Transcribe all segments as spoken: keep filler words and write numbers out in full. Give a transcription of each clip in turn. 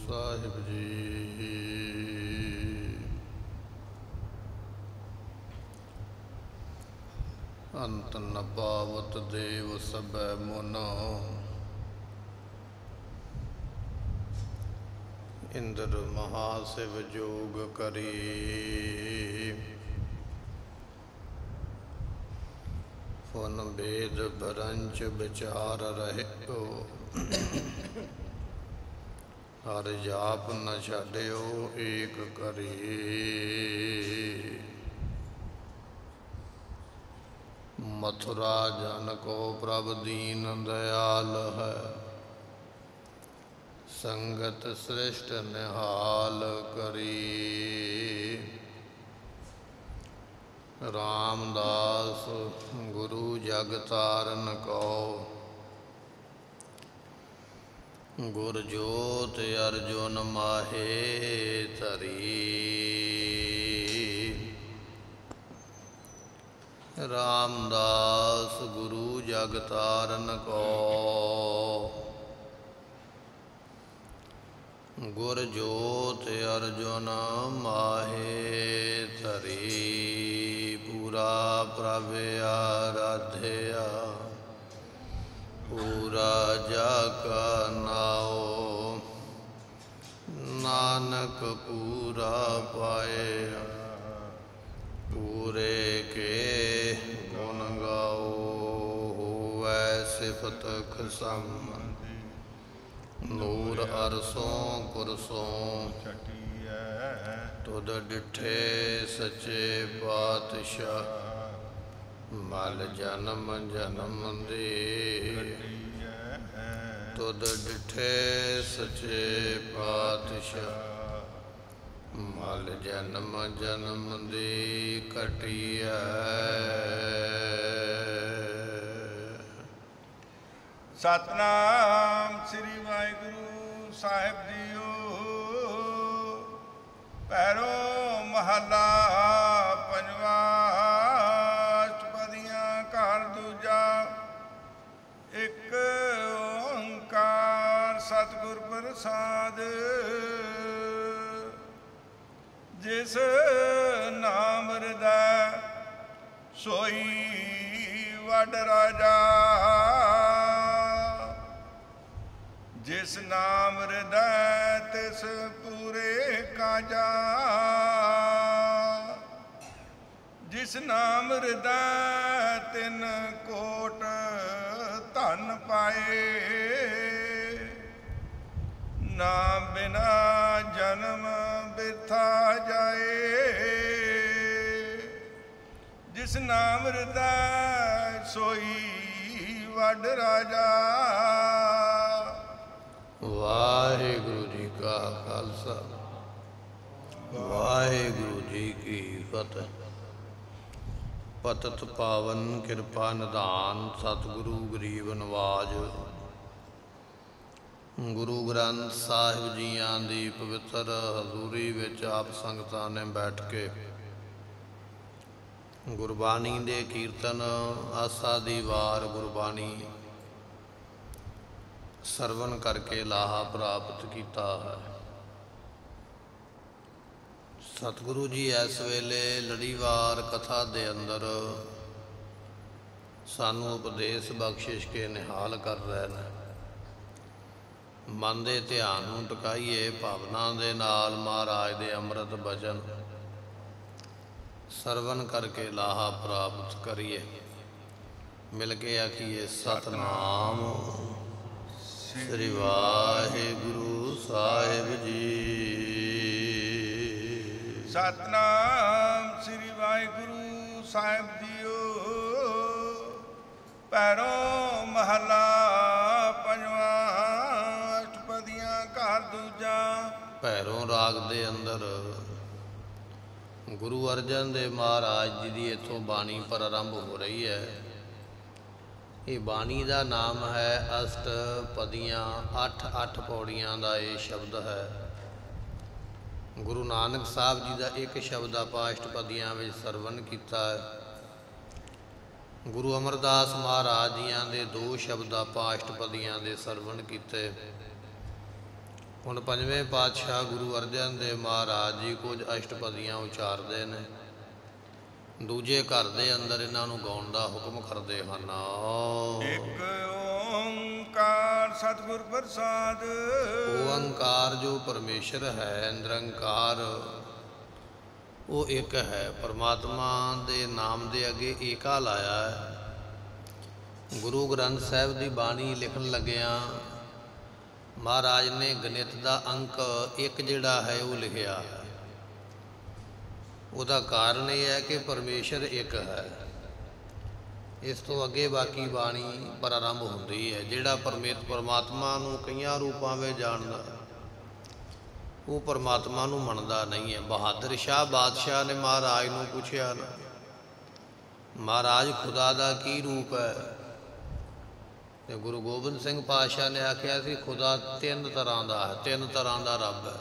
ਸਾਹਿਬ ਜੀ। ਅੰਤ ਨ ਪਾਵਤ ਦੇਵ ਸਭੈ ਮੁਨ, ਇੰਦਰ ਮਹਾਸਿਵ ਜੋਗ ਕਰੀ। ਫੁਨ ਭੇਦ ਭਰੰਚ ਵਿਚਾਰ ਰਹਿਓ, ਹਰ ਜਾਪ ਨ ਛੱਡਿਓ ਏਕ ਕਰੀ। ਮਥੁਰਾ ਜਨ ਕੋ ਪ੍ਰਭ ਦੀਨ ਦਇਆਲ ਹੈ, ਸੰਗਤ ਸ੍ਰਿਸ਼ਟ ਨਿਹਾਲ ਕਰੀ। ਰਾਮਦਾਸ ਗੁਰੂ ਜਗ ਤਾਰਨ ਕੋ, ਗੁਰ ਜੋਤ ਅਰਜੁਨ ਮਾਹੇ ਧਰੀ। ਰਾਮਦਾਸ ਗੁਰੂ ਜਗ ਤਾਰਨ ਕੋ, ਗੁਰ ਜੋਤ ਅਰਜੁਨ ਮਾਹੇ ਧਰੀ। ਪੂਰਾ ਪ੍ਰਭ ਆਰਾਧਿਆ, ਪੂਰਾ ਜਾ ਕਾ ਨਾਉ, ਨਾਨਕ ਪੂਰਾ ਪਾਇਆ। ਪੂਰੇ ਕੇ ਗੁਣ ਗਾਓ, ਹੋਵੈ ਸਿਫਤ ਖਸਮ। ਨੂਰ ਅਰਸੋਂ ਕੁਰਸੋਂ ਤੁਧ ਡਿਠੇ ਸੱਚੇ ਪਾਤਸ਼ਾਹ। ਮਲ ਜਨਮ ਜਨਮ ਦੇ ਤੁਧ ਡਿਠੇ ਸੱਚੇ ਪਾਤਸ਼ਾਹ। ਮਲ ਜਨਮ ਜਨਮ ਦੀ ਘਟੀਐ। ਸਤਿਨਾਮ ਸ੍ਰੀ ਵਾਹਿਗੁਰੂ ਸਾਹਿਬ ਜੀਓ। ਪਹਿਲੋ ਮਹੱਲਾ ਪੰਜਵਾ, ਅਸ਼ਟਪਦੀਆਂ ਘਰ ਦੂਜਾ। ਇੱਕ ਓੰਕਾਰ ਸਤਿਗੁਰ ਪ੍ਰਸਾਦ, ਜਿਸ ਨਾਮ ਹਿਰਦੈ ਸੋਈ ਵੱਡ ਰਾਜਾ। ਜਿਸ ਨਾਮ ਹਿਰਦੈ ਤਿਸ ਪੂਰੇ ਕਾਜਾ। ਜਿਸ ਨਾਮ ਹਿਰਦੈ ਤਿਨ ਕੋਟ ਧਨ ਪਾਏ। ਨਾਮ ਬਿਨਾ ਜਨਮ ਬਿਰਥਾ ਜਾਏ। ਜਿਸ ਨਾਮ ਹਿਰਦੈ ਸੋਈ ਵੱਡ ਰਾਜਾ। ਵਾਹਿਗੁਰੂ ਜੀ ਕਾ ਖਾਲਸਾ, ਵਾਹਿਗੁਰੂ ਜੀ ਕੀ ਫਤਿਹ। ਪਤਿਤ ਪਾਵਨ ਕਿਰਪਾ ਨਿਧਾਨ, ਸਤਿਗੁਰੂ ਗਰੀਬ ਨਵਾਜ। ਗੁਰੂ ਗ੍ਰੰਥ ਸਾਹਿਬ ਜੀਆਂ ਦੀ ਪਵਿੱਤਰ ਹਜ਼ੂਰੀ ਵਿੱਚ ਆਪ ਸੰਗਤਾਂ ਨੇ ਬੈਠ ਕੇ ਗੁਰਬਾਣੀ ਦੇ ਕੀਰਤਨ, ਆਸਾ ਦੀ ਵਾਰ ਗੁਰਬਾਣੀ ਸਰਵਣ ਕਰਕੇ ਲਾਹਾ ਪ੍ਰਾਪਤ ਕੀਤਾ ਹੈ। ਸਤਿਗੁਰੂ ਜੀ ਇਸ ਵੇਲੇ ਲੜੀਵਾਰ ਕਥਾ ਦੇ ਅੰਦਰ ਸਾਨੂੰ ਉਪਦੇਸ਼ ਬਖਸ਼ਿਸ਼ ਕੇ ਨਿਹਾਲ ਕਰ ਰਹੇ ਨੇ। ਮਨ ਦੇ ਧਿਆਨ ਨੂੰ ਟਿਕਾਈਏ, ਭਾਵਨਾ ਦੇ ਨਾਲ ਮਹਾਰਾਜ ਦੇ ਅੰਮ੍ਰਿਤ ਬਚਨ ਸਰਵਣ ਕਰਕੇ ਲਾਹਾ ਪ੍ਰਾਪਤ ਕਰੀਏ। ਮਿਲ ਕੇ ਆਖੀਏ ਸਤਿਨਾਮ ਸ੍ਰੀ ਵਾਹਿਗੁਰੂ ਸਾਹਿਬ ਜੀ। ਸਤਿਨਾਮ ਸ੍ਰੀ ਵਾਹਿਗੁਰੂ ਸਾਹਿਬ ਜੀਓ। ਪਹਿਲੋ ਮਹੱਲਾ ਪੰਜਵਾ, ਅਸ਼ਟਪਦੀਆਂ ਘਰ ਦੂਜਾ। ਭੈਰੋਂ ਰਾਗ ਦੇ ਅੰਦਰ ਗੁਰੂ ਅਰਜਨ ਦੇਵ ਮਹਾਰਾਜ ਜੀ ਦੀ ਇੱਥੋਂ ਬਾਣੀ ਪਰ ਆਰੰਭ ਹੋ ਰਹੀ ਹੈ। ਇਹ ਬਾਣੀ ਦਾ ਨਾਮ ਹੈ ਅਸ਼ਟਪਦੀਆਂ। ਅੱਠ ਅੱਠ ਪੌੜੀਆਂ ਦਾ ਇਹ ਸ਼ਬਦ ਹੈ। ਗੁਰੂ ਨਾਨਕ ਸਾਹਿਬ ਜੀ ਦਾ ਇੱਕ ਸ਼ਬਦ ਆਪਾਂ ਅਸ਼ਟਪਦੀਆਂ ਵਿੱਚ ਸਰਵਣ ਕੀਤਾ ਹੈ। ਗੁਰੂ ਅਮਰਦਾਸ ਮਹਾਰਾਜ ਜੀਆਂ ਦੇ ਦੋ ਸ਼ਬਦ ਆਪਾਂ ਅਸ਼ਟਪਦੀਆਂ ਦੇ ਸਰਵਣ ਕੀਤੇ। ਹੁਣ ਪੰਜਵੇਂ ਪਾਤਸ਼ਾਹ ਗੁਰੂ ਅਰਜਨ ਦੇਵ ਮਹਾਰਾਜ ਜੀ ਕੁਝ ਅਸ਼ਟਪਦੀਆਂ ਉਚਾਰਦੇ ਨੇ, ਦੂਜੇ ਘਰ ਦੇ ਅੰਦਰ ਇਹਨਾਂ ਨੂੰ ਗਾਉਣ ਦਾ ਹੁਕਮ ਕਰਦੇ ਹਨ। ਇੱਕ ਓੰਕਾਰ ਸਤਿਗੁਰ ਪ੍ਰਸਾਦ। ਓੰਕਾਰ ਜੋ ਪਰਮੇਸ਼ਰ ਹੈ, ਨਿਰੰਕਾਰ, ਉਹ ਇੱਕ ਹੈ। ਪਰਮਾਤਮਾ ਦੇ ਨਾਮ ਦੇ ਅੱਗੇ ਏਕਾ ਲਾਇਆ ਹੈ। ਗੁਰੂ ਗ੍ਰੰਥ ਸਾਹਿਬ ਦੀ ਬਾਣੀ ਲਿਖਣ ਲੱਗਿਆਂ ਮਹਾਰਾਜ ਨੇ ਗਣਿਤ ਦਾ ਅੰਕ ਇੱਕ ਜਿਹੜਾ ਹੈ ਉਹ ਲਿਖਿਆ ਹੈ। ਉਹਦਾ ਕਾਰਨ ਇਹ ਹੈ ਕਿ ਪਰਮੇਸ਼ਰ ਇੱਕ ਹੈ। ਇਸ ਤੋਂ ਅੱਗੇ ਬਾਕੀ ਬਾਣੀ ਪ੍ਰਾਰੰਭ ਹੁੰਦੀ ਹੈ। ਜਿਹੜਾ ਪਰਮੇਤ ਪਰਮਾਤਮਾ ਨੂੰ ਕਈਆਂ ਰੂਪਾਂ ਵਿੱਚ ਜਾਣਦਾ ਉਹ ਪਰਮਾਤਮਾ ਨੂੰ ਮੰਨਦਾ ਨਹੀਂ ਹੈ। ਬਹਾਦਰ ਸ਼ਾਹ ਬਾਦਸ਼ਾਹ ਨੇ ਮਹਾਰਾਜ ਨੂੰ ਪੁੱਛਿਆ ਨਾ, ਮਹਾਰਾਜ ਖੁਦਾ ਦਾ ਕੀ ਰੂਪ ਹੈ? ਤੇ ਗੁਰੂ ਗੋਬਿੰਦ ਸਿੰਘ ਪਾਤਸ਼ਾਹ ਨੇ ਆਖਿਆ ਸੀ ਖੁਦਾ ਤਿੰਨ ਤਰ੍ਹਾਂ ਦਾ ਹੈ, ਤਿੰਨ ਤਰ੍ਹਾਂ ਦਾ ਰੱਬ ਹੈ।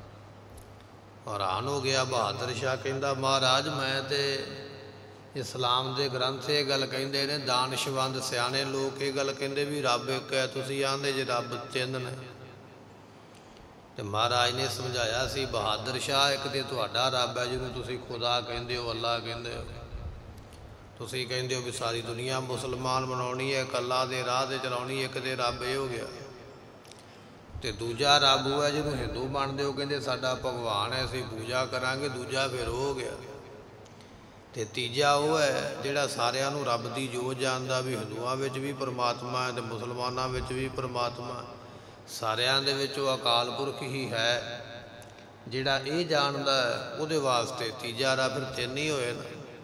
ਹੈਰਾਨ ਹੋ ਗਿਆ ਬਹਾਦਰ ਸ਼ਾਹ, ਕਹਿੰਦਾ ਮਹਾਰਾਜ ਮੈਂ ਤੇ ਇਸਲਾਮ ਦੇ ਗ੍ਰੰਥ ਇਹ ਗੱਲ ਕਹਿੰਦੇ ਨੇ, ਦਾਨਸ਼ਵੰਦ ਸਿਆਣੇ ਲੋਕ ਇਹ ਗੱਲ ਕਹਿੰਦੇ ਵੀ ਰੱਬ ਇੱਕ ਹੈ, ਤੁਸੀਂ ਆਂਦੇ ਜੇ ਰੱਬ ਤਿੰਨ ਨੇ। ਤੇ ਮਹਾਰਾਜ ਨੇ ਸਮਝਾਇਆ ਸੀ ਬਹਾਦਰ ਸ਼ਾਹ ਇੱਕ ਤੇ ਤੁਹਾਡਾ ਰੱਬ ਹੈ ਜਿਹਨੂੰ ਤੁਸੀਂ ਖੁਦਾ ਕਹਿੰਦੇ ਹੋ, ਅੱਲਾ ਕਹਿੰਦੇ ਹੋ। ਤੁਸੀਂ ਕਹਿੰਦੇ ਹੋ ਵੀ ਸਾਰੀ ਦੁਨੀਆ ਮੁਸਲਮਾਨ ਬਣਾਉਣੀ ਹੈ, ਇਕੱਲਾ ਦੇ ਰਾਹ 'ਤੇ ਚਲਾਉਣੀ, ਇੱਕ ਤੇ ਰੱਬ ਇਹ ਹੋ ਗਿਆ। ਤੇ ਦੂਜਾ ਰੱਬ ਉਹ ਹੈ ਜਿਹਨੂੰ ਹਿੰਦੂ ਮੰਨਦੇ ਹੋ, ਕਹਿੰਦੇ ਸਾਡਾ ਭਗਵਾਨ ਹੈ ਅਸੀਂ ਪੂਜਾ ਕਰਾਂਗੇ, ਦੂਜਾ ਫਿਰ ਉਹ ਹੋ ਗਿਆ। ਤੇ ਤੀਜਾ ਉਹ ਹੈ ਜਿਹੜਾ ਸਾਰਿਆਂ ਨੂੰ ਰੱਬ ਦੀ ਜੋਤ ਜਾਣਦਾ ਵੀ ਹਿੰਦੂਆਂ ਵਿੱਚ ਵੀ ਪਰਮਾਤਮਾ ਹੈ ਤੇ ਮੁਸਲਮਾਨਾਂ ਵਿੱਚ ਵੀ ਪਰਮਾਤਮਾ, ਸਾਰਿਆਂ ਦੇ ਵਿੱਚ ਉਹ ਅਕਾਲ ਪੁਰਖ ਹੀ ਹੈ। ਜਿਹੜਾ ਇਹ ਜਾਣਦਾ ਉਹਦੇ ਵਾਸਤੇ ਤੀਜਾ ਰੱਬ, ਫਿਰ ਤਿੰਨ ਹੀ ਹੋਏ ਨਾ।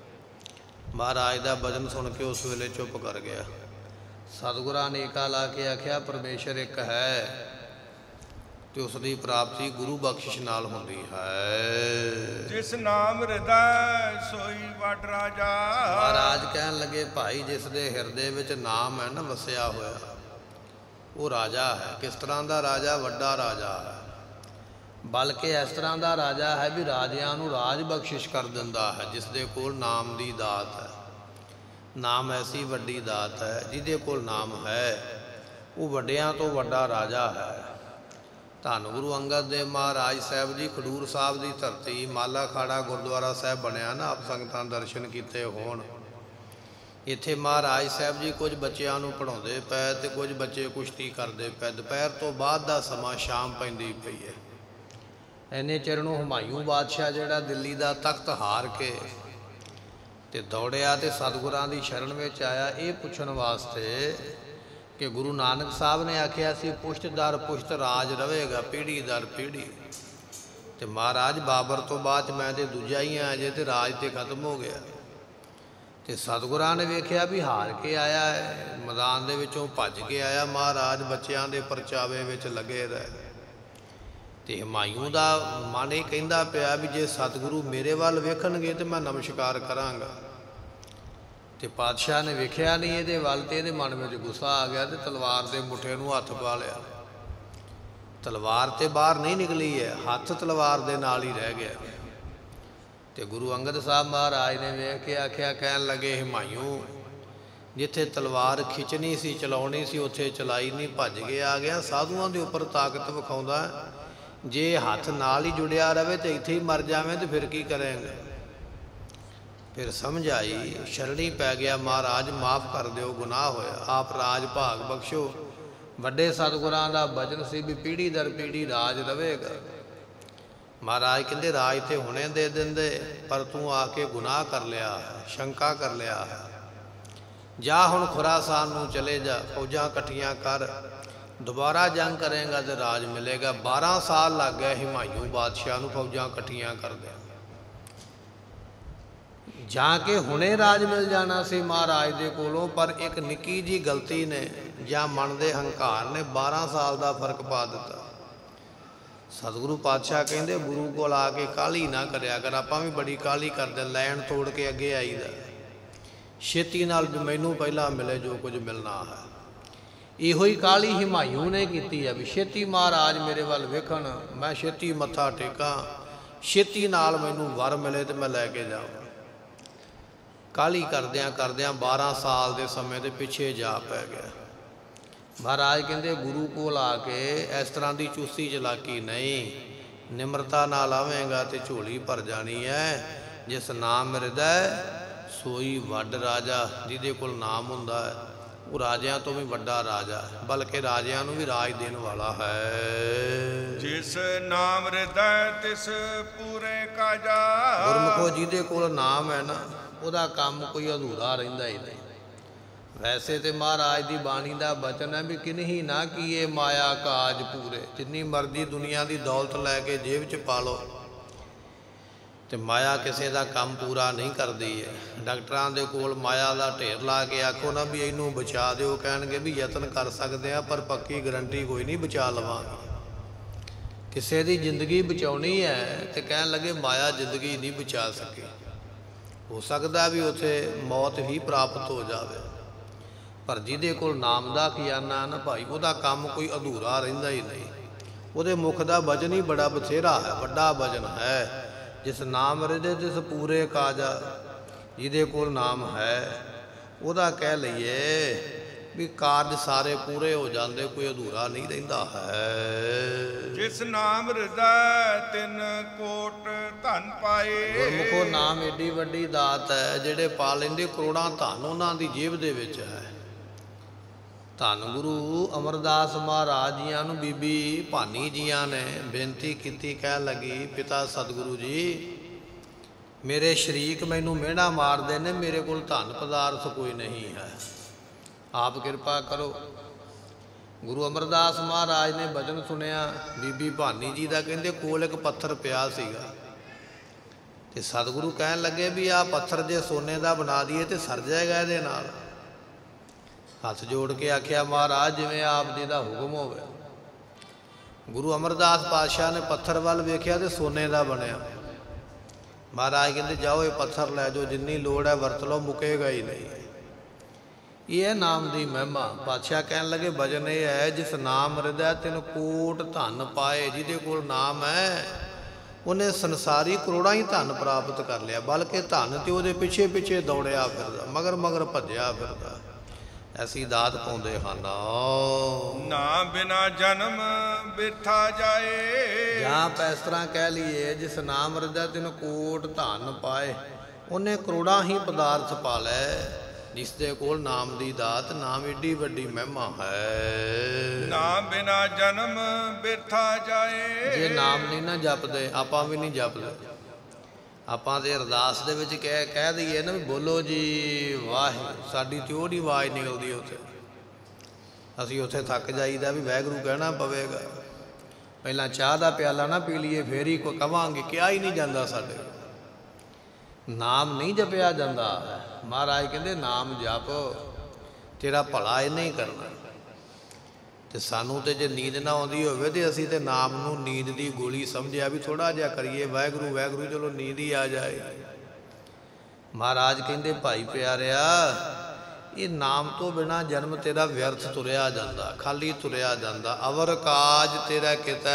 ਮਹਾਰਾਜ ਦਾ ਬਚਨ ਸੁਣ ਕੇ ਉਸ ਵੇਲੇ ਚੁੱਪ ਕਰ ਗਿਆ। ਸਤਿਗੁਰਾਂ ਨੇ ਏਕਾ ਲਾ ਕੇ ਆਖਿਆ ਪਰਮੇਸ਼ਰ ਇੱਕ ਹੈ ਤੇ ਉਸ ਦੀ ਪ੍ਰਾਪਤੀ ਗੁਰੂ ਬਖਸ਼ਿਸ਼ ਨਾਲ ਹੁੰਦੀ ਹੈ। ਜਿਸ ਨਾਮ ਹਿਰਦੈ ਸੋਈ ਵਡ ਰਾਜਾ। ਮਹਾਰਾਜ ਕਹਿਣ ਲੱਗੇ ਭਾਈ ਜਿਸ ਦੇ ਹਿਰਦੇ ਵਿੱਚ ਨਾਮ ਹੈ ਨਾ ਵਸਿਆ ਹੋਇਆ, ਉਹ ਰਾਜਾ ਹੈ। ਕਿਸ ਤਰ੍ਹਾਂ ਦਾ ਰਾਜਾ? ਵੱਡਾ ਰਾਜਾ ਹੈ। ਬਲਕਿ ਇਸ ਤਰ੍ਹਾਂ ਦਾ ਰਾਜਾ ਹੈ ਵੀ ਰਾਜਿਆਂ ਨੂੰ ਰਾਜ ਬਖਸ਼ਿਸ਼ ਕਰ ਦਿੰਦਾ ਹੈ ਜਿਸ ਦੇ ਕੋਲ ਨਾਮ ਦੀ ਦਾਤ ਹੈ। ਨਾਮ ਐਸੀ ਵੱਡੀ ਦਾਤ ਹੈ, ਜਿਹਦੇ ਕੋਲ ਨਾਮ ਹੈ ਉਹ ਵੱਡਿਆਂ ਤੋਂ ਵੱਡਾ ਰਾਜਾ ਹੈ। ਧੰਨ ਗੁਰੂ ਅੰਗਦ ਦੇਵ ਮਹਾਰਾਜ ਸਾਹਿਬ ਜੀ ਖਡੂਰ ਸਾਹਿਬ ਦੀ ਧਰਤੀ ਮਾਲਾ ਖਾੜਾ ਗੁਰਦੁਆਰਾ ਸਾਹਿਬ ਬਣਿਆ ਨਾ, ਆਪ ਸੰਗਤਾਂ ਦਰਸ਼ਨ ਕੀਤੇ ਹੋਣ। ਇੱਥੇ ਮਹਾਰਾਜ ਸਾਹਿਬ ਜੀ ਕੁਝ ਬੱਚਿਆਂ ਨੂੰ ਪੜ੍ਹਾਉਂਦੇ ਪਏ ਤੇ ਕੁਝ ਬੱਚੇ ਕੁਸ਼ਤੀ ਕਰਦੇ ਪਏ। ਦੁਪਹਿਰ ਤੋਂ ਬਾਅਦ ਦਾ ਸਮਾਂ, ਸ਼ਾਮ ਪੈਂਦੀ ਪਈ ਹੈ। ਇੰਨੇ ਚਿਰ ਨੂੰ ਹੁਮਾਯੂੰ ਬਾਦਸ਼ਾਹ ਜਿਹੜਾ ਦਿੱਲੀ ਦਾ ਤਖਤ ਹਾਰ ਕੇ ਤੇ ਦੌੜਿਆ ਤੇ ਸਤਿਗੁਰਾਂ ਦੀ ਸ਼ਰਨ ਵਿੱਚ ਆਇਆ ਇਹ ਪੁੱਛਣ ਵਾਸਤੇ ਕਿ ਗੁਰੂ ਨਾਨਕ ਸਾਹਿਬ ਨੇ ਆਖਿਆ ਸੀ ਪੁਸ਼ਤ ਦਰ ਪੁਸ਼ਤ ਰਾਜ ਰਹੇਗਾ, ਪੀੜ੍ਹੀ ਦਰ ਪੀੜ੍ਹੀ। ਤੇ ਮਹਾਰਾਜ ਬਾਬਰ ਤੋਂ ਬਾਅਦ ਮੈਂ ਤੇ ਦੂਜਾ ਹੀ ਆ ਅਜੇ, ਤੇ ਰਾਜ ਤੇ ਖਤਮ ਹੋ ਗਿਆ। ਤੇ ਸਤਿਗੁਰਾਂ ਨੇ ਵੇਖਿਆ ਵੀ ਹਾਰ ਕੇ ਆਇਆ ਹੈ, ਮੈਦਾਨ ਦੇ ਵਿੱਚੋਂ ਭੱਜ ਕੇ ਆਇਆ। ਮਹਾਰਾਜ ਬੱਚਿਆਂ ਦੇ ਪਰਚਾਵੇ ਵਿੱਚ ਲੱਗੇ ਰਹੇ। ਤੇ ਹੁਮਾਯੂੰ ਦਾ ਮਨ ਇਹ ਕਹਿੰਦਾ ਪਿਆ ਵੀ ਜੇ ਸਤਿਗੁਰੂ ਮੇਰੇ ਵੱਲ ਵੇਖਣਗੇ ਤੇ ਮੈਂ ਨਮਸਕਾਰ ਕਰਾਂਗਾ। ਤੇ ਪਾਤਸ਼ਾਹ ਨੇ ਵੇਖਿਆ ਨਹੀਂ ਇਹਦੇ ਵੱਲ ਤੇ ਇਹਦੇ ਮਨ ਵਿੱਚ ਗੁੱਸਾ ਆ ਗਿਆ ਤੇ ਤਲਵਾਰ ਦੇ ਮੁੱਠੇ ਨੂੰ ਹੱਥ ਪਾ ਲਿਆ। ਤਲਵਾਰ ਤੇ ਬਾਹਰ ਨਹੀਂ ਨਿਕਲੀ ਹੈ, ਹੱਥ ਤਲਵਾਰ ਦੇ ਨਾਲ ਹੀ ਰਹਿ ਗਿਆ। ਤੇ ਗੁਰੂ ਅੰਗਦ ਸਾਹਿਬ ਮਹਾਰਾਜ ਨੇ ਵੇਖ ਕੇ ਆਖਿਆ, ਕਹਿਣ ਲੱਗੇ ਹੁਮਾਯੂੰ ਜਿੱਥੇ ਤਲਵਾਰ ਖਿੱਚਣੀ ਸੀ ਚਲਾਉਣੀ ਸੀ ਉੱਥੇ ਚਲਾਈ ਨਹੀਂ, ਭੱਜ ਕੇ ਆ ਗਿਆ। ਸਾਧੂਆਂ ਦੇ ਉੱਪਰ ਤਾਕਤ ਵਿਖਾਉਂਦਾ, ਜੇ ਹੱਥ ਨਾਲ ਹੀ ਜੁੜਿਆ ਰਹੇ ਤੇ ਇੱਥੇ ਹੀ ਮਰ ਜਾਵੇਂ ਤੇ ਫਿਰ ਕੀ ਕਰੇਂਗੇ। ਫਿਰ ਸਮਝ ਆਈ, ਸ਼ਰਣੀ ਪੈ ਗਿਆ। ਮਹਾਰਾਜ ਮਾਫ਼ ਕਰ ਦਿਓ, ਗੁਨਾਹ ਹੋਇਆ, ਆਪ ਰਾਜ ਭਾਗ ਬਖਸ਼ੋ। ਵੱਡੇ ਸਤਿਗੁਰਾਂ ਦਾ ਬਚਨ ਸੀ ਵੀ ਪੀੜ੍ਹੀ ਦਰ ਪੀੜ੍ਹੀ ਰਾਜ ਰਹੇਗਾ। ਮਹਾਰਾਜ ਕਹਿੰਦੇ ਰਾਜ ਤੇ ਹੁਣੇ ਦੇ ਦਿੰਦੇ, ਪਰ ਤੂੰ ਆ ਕੇ ਗੁਨਾਹ ਕਰ ਲਿਆ, ਸ਼ੰਕਾ ਕਰ ਲਿਆ ਹੈ। ਜਾ ਹੁਣ ਖੁਰਾਸਾਨ ਨੂੰ ਚਲੇ ਜਾ, ਫੌਜਾਂ ਇਕੱਠੀਆਂ ਕਰ, ਦੁਬਾਰਾ ਜੰਗ ਕਰੇਗਾ ਤੇ ਰਾਜ ਮਿਲੇਗਾ। ਬਾਰਾਂ ਸਾਲ ਲੱਗ ਗਏ ਹੁਮਾਯੂੰ ਬਾਦਸ਼ਾਹ ਨੂੰ ਫੌਜਾਂ ਇਕੱਠੀਆਂ ਕਰਦਿਆਂ। ਜਾਂ ਕਿ ਹੁਣੇ ਰਾਜ ਮਿਲ ਜਾਣਾ ਸੀ ਮਹਾਰਾਜ ਦੇ ਕੋਲੋਂ, ਪਰ ਇੱਕ ਨਿੱਕੀ ਜਿਹੀ ਗਲਤੀ ਨੇ ਜਾਂ ਮਨ ਦੇ ਹੰਕਾਰ ਨੇ ਬਾਰਾਂ ਸਾਲ ਦਾ ਫਰਕ ਪਾ ਦਿੱਤਾ। ਸਤਿਗੁਰੂ ਪਾਤਸ਼ਾਹ ਕਹਿੰਦੇ ਗੁਰੂ ਕੋਲ ਆ ਕੇ ਕਾਹਲੀ ਨਾ ਕਰਿਆ ਕਰ। ਆਪਾਂ ਵੀ ਬੜੀ ਕਾਹਲੀ ਕਰਦੇ, ਲੈਣ ਤੋੜ ਕੇ ਅੱਗੇ ਆਈਦਾ, ਛੇਤੀ ਨਾਲ ਵੀ ਮੈਨੂੰ ਪਹਿਲਾਂ ਮਿਲੇ ਜੋ ਕੁਝ ਮਿਲਣਾ ਹੈ। ਇਹੋ ਹੀ ਕਾਹਲੀ ਹੁਮਾਯੂੰ ਨੇ ਕੀਤੀ ਹੈ ਵੀ ਛੇਤੀ ਮਹਾਰਾਜ ਮੇਰੇ ਵੱਲ ਵੇਖਣ, ਮੈਂ ਛੇਤੀ ਮੱਥਾ ਟੇਕਾਂ, ਛੇਤੀ ਨਾਲ ਮੈਨੂੰ ਵਰ ਮਿਲੇ ਤੇ ਮੈਂ ਲੈ ਕੇ ਜਾਵਾਂ। ਕਾਹਲੀ ਕਰਦਿਆਂ ਕਰਦਿਆਂ ਬਾਰਾਂ ਸਾਲ ਦੇ ਸਮੇਂ ਦੇ ਪਿੱਛੇ ਜਾ ਪੈ ਗਿਆ। ਮਹਾਰਾਜ ਕਹਿੰਦੇ ਗੁਰੂ ਕੋਲ ਆ ਕੇ ਇਸ ਤਰ੍ਹਾਂ ਦੀ ਚੁਸਤੀ ਚਲਾਕੀ ਨਹੀਂ, ਨਿਮਰਤਾ ਨਾਲ ਆਵੇਂਗਾ ਤੇ ਝੋਲੀ ਭਰ ਜਾਣੀ ਹੈ। ਜਿਸ ਨਾਮ ਹਿਰਦੈ ਸੋਈ ਵੱਡ ਰਾਜਾ। ਜਿਹਦੇ ਕੋਲ ਨਾਮ ਹੁੰਦਾ ਹੈ ਉਹ ਰਾਜਿਆਂ ਤੋਂ ਵੀ ਵੱਡਾ ਰਾਜਾ ਹੈ, ਬਲਕਿ ਰਾਜਿਆਂ ਨੂੰ ਵੀ ਰਾਜ ਦੇਣ ਵਾਲਾ ਹੈ। ਜਿਸ ਨਾਮ ਹਿਰਦੈ ਤਿਸ ਪੂਰੇ ਕਾਜਾ। ਗੁਰਮੁਖੋ ਜਿਹਦੇ ਕੋਲ ਨਾਮ ਹੈ ਨਾ, ਉਹਦਾ ਕੰਮ ਕੋਈ ਅਧੂਰਾ ਰਹਿੰਦਾ ਹੀ ਨਹੀਂ। ਵੈਸੇ ਤੇ ਮਹਾਰਾਜ ਦੀ ਬਾਣੀ ਦਾ ਬਚਨ ਹੈ ਵੀ ਕਿਨਹੀ ਨਾ ਕੀਏ ਮਾਇਆ ਕਾਜ ਪੂਰੇ। ਜਿੰਨੀ ਮਰਜ਼ੀ ਦੁਨੀਆ ਦੀ ਦੌਲਤ ਲੈ ਕੇ ਜੇਬ 'ਚ ਪਾ ਲਓ ਤੇ ਮਾਇਆ ਕਿਸੇ ਦਾ ਕੰਮ ਪੂਰਾ ਨਹੀਂ ਕਰਦੀ ਹੈ। ਡਾਕਟਰਾਂ ਦੇ ਕੋਲ ਮਾਇਆ ਦਾ ਢੇਰ ਲਾ ਕੇ ਆਖੋ ਨਾ ਵੀ ਇਹਨੂੰ ਬਚਾ ਦਿਓ, ਕਹਿਣਗੇ ਵੀ ਯਤਨ ਕਰ ਸਕਦੇ ਆ ਪਰ ਪੱਕੀ ਗਰੰਟੀ ਕੋਈ ਨਹੀਂ ਬਚਾ ਲਵਾਂਗੇ। ਕਿਸੇ ਦੀ ਜ਼ਿੰਦਗੀ ਬਚਾਉਣੀ ਹੈ ਤੇ ਕਹਿਣ ਲੱਗੇ ਮਾਇਆ ਜ਼ਿੰਦਗੀ ਨਹੀਂ ਬਚਾ ਸਕੀ। ਹੋ ਸਕਦਾ ਵੀ ਉੱਥੇ ਮੌਤ ਹੀ ਪ੍ਰਾਪਤ ਹੋ ਜਾਵੇ, ਪਰ ਜਿਹਦੇ ਕੋਲ ਨਾਮ ਦਾ ਖਜ਼ਾਨਾ ਨਾ ਭਾਈ, ਉਹਦਾ ਕੰਮ ਕੋਈ ਅਧੂਰਾ ਰਹਿੰਦਾ ਹੀ ਨਹੀਂ। ਉਹਦੇ ਮੁਖ ਦਾ ਵਚਨ ਹੀ ਬੜਾ ਬਥੇਰਾ ਹੈ, ਵੱਡਾ ਵਚਨ ਹੈ। ਜਿਸ ਨਾਮ ਹਿਰਦੇ ਤਿਸ ਪੂਰੇ ਕਾਜਾ। ਜਿਹਦੇ ਕੋਲ ਨਾਮ ਹੈ ਉਹਦਾ ਕਹਿ ਲਈਏ ਵੀ ਕਾਰਜ ਸਾਰੇ ਪੂਰੇ ਹੋ ਜਾਂਦੇ, ਕੋਈ ਅਧੂਰਾ ਨਹੀਂ ਰਹਿੰਦਾ ਹੈ। ਜਿਸ ਨਾਮ ਹਿਰਦੈ ਤਿਨ ਕੋਟ ਧਨ ਪਾਏ। ਗੁਰਮੁਖੋ ਨਾਮ ਏਡੀ ਵੱਡੀ ਦਾਤ ਹੈ, ਜਿਹੜੇ ਪਾ ਲੈਂਦੇ ਕਰੋੜਾਂ ਧਨ ਉਹਨਾਂ ਦੀ ਜੇਬ ਦੇ ਵਿੱਚ ਹੈ। ਧੰਨ ਗੁਰੂ ਅਮਰਦਾਸ ਮਹਾਰਾਜ ਜੀਆਂ ਨੂੰ ਬੀਬੀ ਭਾਨੀ ਜੀਆਂ ਨੇ ਬੇਨਤੀ ਕੀਤੀ, ਕਹਿਣ ਲੱਗੀ ਪਿਤਾ ਸਤਿਗੁਰੂ ਜੀ, ਮੇਰੇ ਸ਼ਰੀਕ ਮੈਨੂੰ ਮਿਹਣਾ ਮਾਰਦੇ ਨੇ, ਮੇਰੇ ਕੋਲ ਧਨ ਪਦਾਰਥ ਕੋਈ ਨਹੀਂ ਹੈ, ਆਪ ਕਿਰਪਾ ਕਰੋ। ਗੁਰੂ ਅਮਰਦਾਸ ਮਹਾਰਾਜ ਨੇ ਬਚਨ ਸੁਣਿਆ ਬੀਬੀ ਭਾਨੀ ਜੀ ਦਾ, ਕਹਿੰਦੇ ਕੋਲ ਇੱਕ ਪੱਥਰ ਪਿਆ ਸੀਗਾ ਤੇ ਸਤਿਗੁਰੂ ਕਹਿਣ ਲੱਗੇ ਵੀ ਆਹ ਪੱਥਰ ਜੇ ਸੋਨੇ ਦਾ ਬਣਾ ਦਈਏ ਤੇ ਸਰ ਜਾਏਗਾ ਇਹਦੇ ਨਾਲ। ਹੱਥ ਜੋੜ ਕੇ ਆਖਿਆ ਮਹਾਰਾਜ ਜਿਵੇਂ ਆਪ ਜੀ ਦਾ ਹੁਕਮ ਹੋਵੇ। ਗੁਰੂ ਅਮਰਦਾਸ ਪਾਤਸ਼ਾਹ ਨੇ ਪੱਥਰ ਵੱਲ ਵੇਖਿਆ ਤੇ ਸੋਨੇ ਦਾ ਬਣਿਆ। ਮਹਾਰਾਜ ਕਹਿੰਦੇ ਜਾਓ ਇਹ ਪੱਥਰ ਲੈ ਜਾਓ, ਜਿੰਨੀ ਲੋੜ ਹੈ ਵਰਤ ਲਓ, ਮੁੱਕੇਗਾ ਹੀ ਨਹੀਂ। ਇਹ ਨਾਮ ਦੀ ਮਹਿਮਾ। ਪਾਤਸ਼ਾਹ ਕਹਿਣ ਲੱਗੇ ਭਜਨ ਇਹ ਹੈ, ਜਿਸ ਨਾਮ ਹਿਰਦੈ ਤਿਨ ਕੋਟ ਧਨ ਪਾਏ। ਜਿਹਦੇ ਕੋਲ ਨਾਮ ਹੈ ਉਹਨੇ ਸੰਸਾਰੀ ਕਰੋੜਾਂ ਹੀ ਧਨ ਪ੍ਰਾਪਤ ਕਰ ਲਿਆ, ਬਲਕਿ ਧਨ ਤੇ ਉਹਦੇ ਪਿੱਛੇ ਪਿੱਛੇ ਦੌੜਿਆ ਫਿਰਦਾ, ਮਗਰ ਮਗਰ ਭੱਜਿਆ ਫਿਰਦਾ। ਐਸੀ ਦਾਤ ਪਾਉਂਦੇ ਹਨ। ਨਾ ਬਿਨਾ ਜਨਮ ਬਿਰਥਾ ਜਾਏ। ਜਾਂ ਆਪਾਂ ਇਸ ਤਰ੍ਹਾਂ ਕਹਿ ਲਈਏ ਜਿਸ ਨਾਮ ਹਿਰਦੈ ਤਿਨ ਕੋਟ ਧਨ ਪਾਏ, ਉਹਨੇ ਕਰੋੜਾਂ ਹੀ ਪਦਾਰਥ ਪਾ ਲਏ। ਜਿਸ ਦੇ ਕੋਲ ਨਾਮ ਦੀ ਦਾਤ, ਨਾਮ ਏਡੀ ਵੱਡੀ ਮਹਿਮਾ ਹੈ। ਨਾ ਬਿਨਾ ਜਨਮ ਬਿਰਥਾ ਜਾਏ। ਜੇ ਨਾਮ ਨਹੀਂ ਨਾ ਜਪਦੇ, ਆਪਾਂ ਵੀ ਨਹੀਂ ਜਪਦੇ। ਆਪਾਂ ਤੇ ਅਰਦਾਸ ਦੇ ਵਿੱਚ ਕਹਿ ਕਹਿ ਦਈਏ ਨਾ ਵੀ ਬੋਲੋ ਜੀ ਵਾਹਿਗੁਰੂ, ਸਾਡੀ ਤੇ ਉਹ ਨਹੀਂ ਆਵਾਜ਼ ਨਿਕਲਦੀ ਉੱਥੇ। ਅਸੀਂ ਉੱਥੇ ਥੱਕ ਜਾਈਦਾ ਵੀ ਵਾਹਿਗੁਰੂ ਕਹਿਣਾ ਪਵੇਗਾ। ਪਹਿਲਾਂ ਚਾਹ ਦਾ ਪਿਆਲਾ ਨਾ ਪੀ ਲਈਏ ਫੇਰ ਹੀ ਕੋਈ ਕਵਾਂਗੇ, ਕਿਹਾ ਹੀ ਨਹੀਂ ਜਾਂਦਾ ਸਾਡੇ। ਨਾਮ ਨਹੀਂ ਜਪਿਆ ਜਾਂਦਾ। ਮਹਾਰਾਜ ਕਹਿੰਦੇ ਨਾਮ ਜਪ, ਤੇਰਾ ਭਲਾ ਇਹਨੇ ਹੀ ਕਰਨਾ। ਤੇ ਸਾਨੂੰ ਤੇ ਜੇ ਨੀਂਦ ਨਾ ਆਉਂਦੀ ਹੋਵੇ ਤੇ ਅਸੀਂ ਤੇ ਨਾਮ ਨੂੰ ਨੀਂਦ ਦੀ ਗੋਲੀ ਸਮਝਿਆ ਵੀ ਥੋੜਾ ਜਿਹਾ ਕਰੀਏ ਵਾਹਿਗੁਰੂ ਵਾਹਿਗੁਰੂ, ਚਲੋ ਨੀਂਦ ਹੀ ਆ ਜਾਏ। ਮਹਾਰਾਜ ਕਹਿੰਦੇ ਭਾਈ ਪਿਆਰਿਆ, ਇਹ ਨਾਮ ਤੋਂ ਬਿਨਾਂ ਜਨਮ ਤੇਰਾ ਵਿਅਰਥ ਤੁਰਿਆ ਜਾਂਦਾ, ਖਾਲੀ ਤੁਰਿਆ ਜਾਂਦਾ। ਅਵਰ ਕਾਜ ਤੇਰਾ ਕਿਤਾ,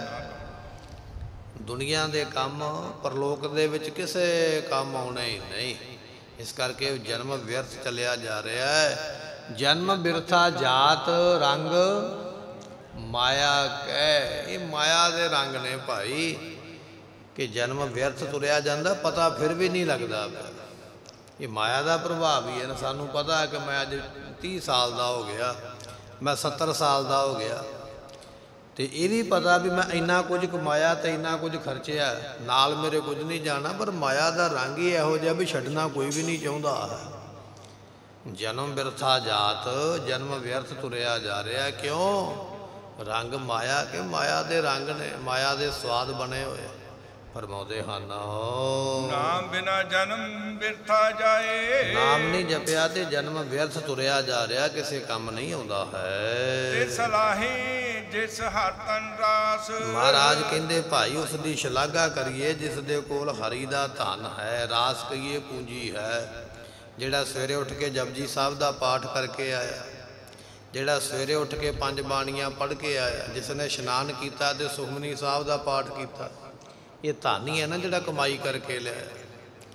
ਦੁਨੀਆ ਦੇ ਕੰਮ ਪਰਲੋਕ ਦੇ ਵਿੱਚ ਕਿਸੇ ਕੰਮ ਆਉਣੇ ਹੀ ਨਹੀਂ। ਇਸ ਕਰਕੇ ਜਨਮ ਵਿਅਰਥ ਚੱਲਿਆ ਜਾ ਰਿਹਾ ਹੈ। ਜਨਮ ਬਿਰਥਾ ਜਾਤ ਰੰਗ ਮਾਇਆ ਕਹਿ। ਇਹ ਮਾਇਆ ਦੇ ਰੰਗ ਨੇ ਭਾਈ, ਕਿ ਜਨਮ ਵਿਅਰਥ ਤੁਰਿਆ ਜਾਂਦਾ, ਪਤਾ ਫਿਰ ਵੀ ਨਹੀਂ ਲੱਗਦਾ। ਇਹ ਮਾਇਆ ਦਾ ਪ੍ਰਭਾਵ ਹੀ ਹੈ ਨਾ। ਸਾਨੂੰ ਪਤਾ ਹੈ ਕਿ ਮੈਂ ਅੱਜ ਤੀਹ ਸਾਲ ਦਾ ਹੋ ਗਿਆ, ਮੈਂ ਸੱਤਰ ਸਾਲ ਦਾ ਹੋ ਗਿਆ, ਤੇ ਇਹ ਵੀ ਪਤਾ ਵੀ ਮੈਂ ਇੰਨਾ ਕੁਝ ਕਮਾਇਆ ਤੇ ਇੰਨਾ ਕੁਝ ਖਰਚਿਆ, ਨਾਲ ਮੇਰੇ ਕੁਝ ਨਹੀਂ ਜਾਣਾ। ਪਰ ਮਾਇਆ ਦਾ ਰੰਗ ਹੀ ਇਹੋ ਜਿਹਾ ਵੀ ਛੱਡਣਾ ਕੋਈ ਵੀ ਨਹੀਂ ਚਾਹੁੰਦਾ। ਜਨਮ ਬਿਰਥਾ ਜਾਤ, ਜਨਮ ਵਿਅਰਥ ਤੁਰਿਆ ਜਾ ਰਿਹਾ। ਕਿਉਂ? ਰੰਗ ਮਾਇਆ, ਕਿ ਮਾਇਆ ਦੇ ਰੰਗ ਨੇ, ਮਾਇਆ ਦੇ ਸਵਾਦ ਬਣੇ ਹੋਏ। ਫਰਮਾਉਂਦੇ ਹਨ ਨਾਮ ਬਿਨਾ ਜਨਮ ਬਿਰਥਾ ਜਾਏ। ਨਾਮ ਨਹੀਂ ਜਪਿਆ ਤੇ ਜਨਮ ਵਿਅਰਥ ਤੁਰਿਆ ਜਾ ਰਿਹਾ, ਕਿਸੇ ਕੰਮ ਨਹੀਂ ਆਉਂਦਾ ਹੈ। ਤੇ ਸਲਾਹੀ ਜਿਸ ਹਰ ਤਨ ਰਾਸ। ਮਹਾਰਾਜ ਕਹਿੰਦੇ ਭਾਈ ਉਸ ਦੀ ਸ਼ਲਾਘਾ ਕਰੀਏ ਜਿਸ ਦੇ ਕੋਲ ਹਰੀ ਦਾ ਧਨ ਹੈ, ਰਾਸ ਕਹੀਏ ਪੂੰਜੀ ਹੈ। ਜਿਹੜਾ ਸਵੇਰੇ ਉੱਠ ਕੇ ਜਪਜੀ ਸਾਹਿਬ ਦਾ ਪਾਠ ਕਰਕੇ ਆਇਆ, ਜਿਹੜਾ ਸਵੇਰੇ ਉੱਠ ਕੇ ਪੰਜ ਬਾਣੀਆਂ ਪੜ੍ਹ ਕੇ ਆਇਆ, ਜਿਸ ਨੇ ਇਸ਼ਨਾਨ ਕੀਤਾ ਤੇ ਸੁਖਮਨੀ ਸਾਹਿਬ ਦਾ ਪਾਠ ਕੀਤਾ, ਇਹ ਧਨ ਹੀ ਹੈ ਨਾ ਜਿਹੜਾ ਕਮਾਈ ਕਰਕੇ ਲਿਆ।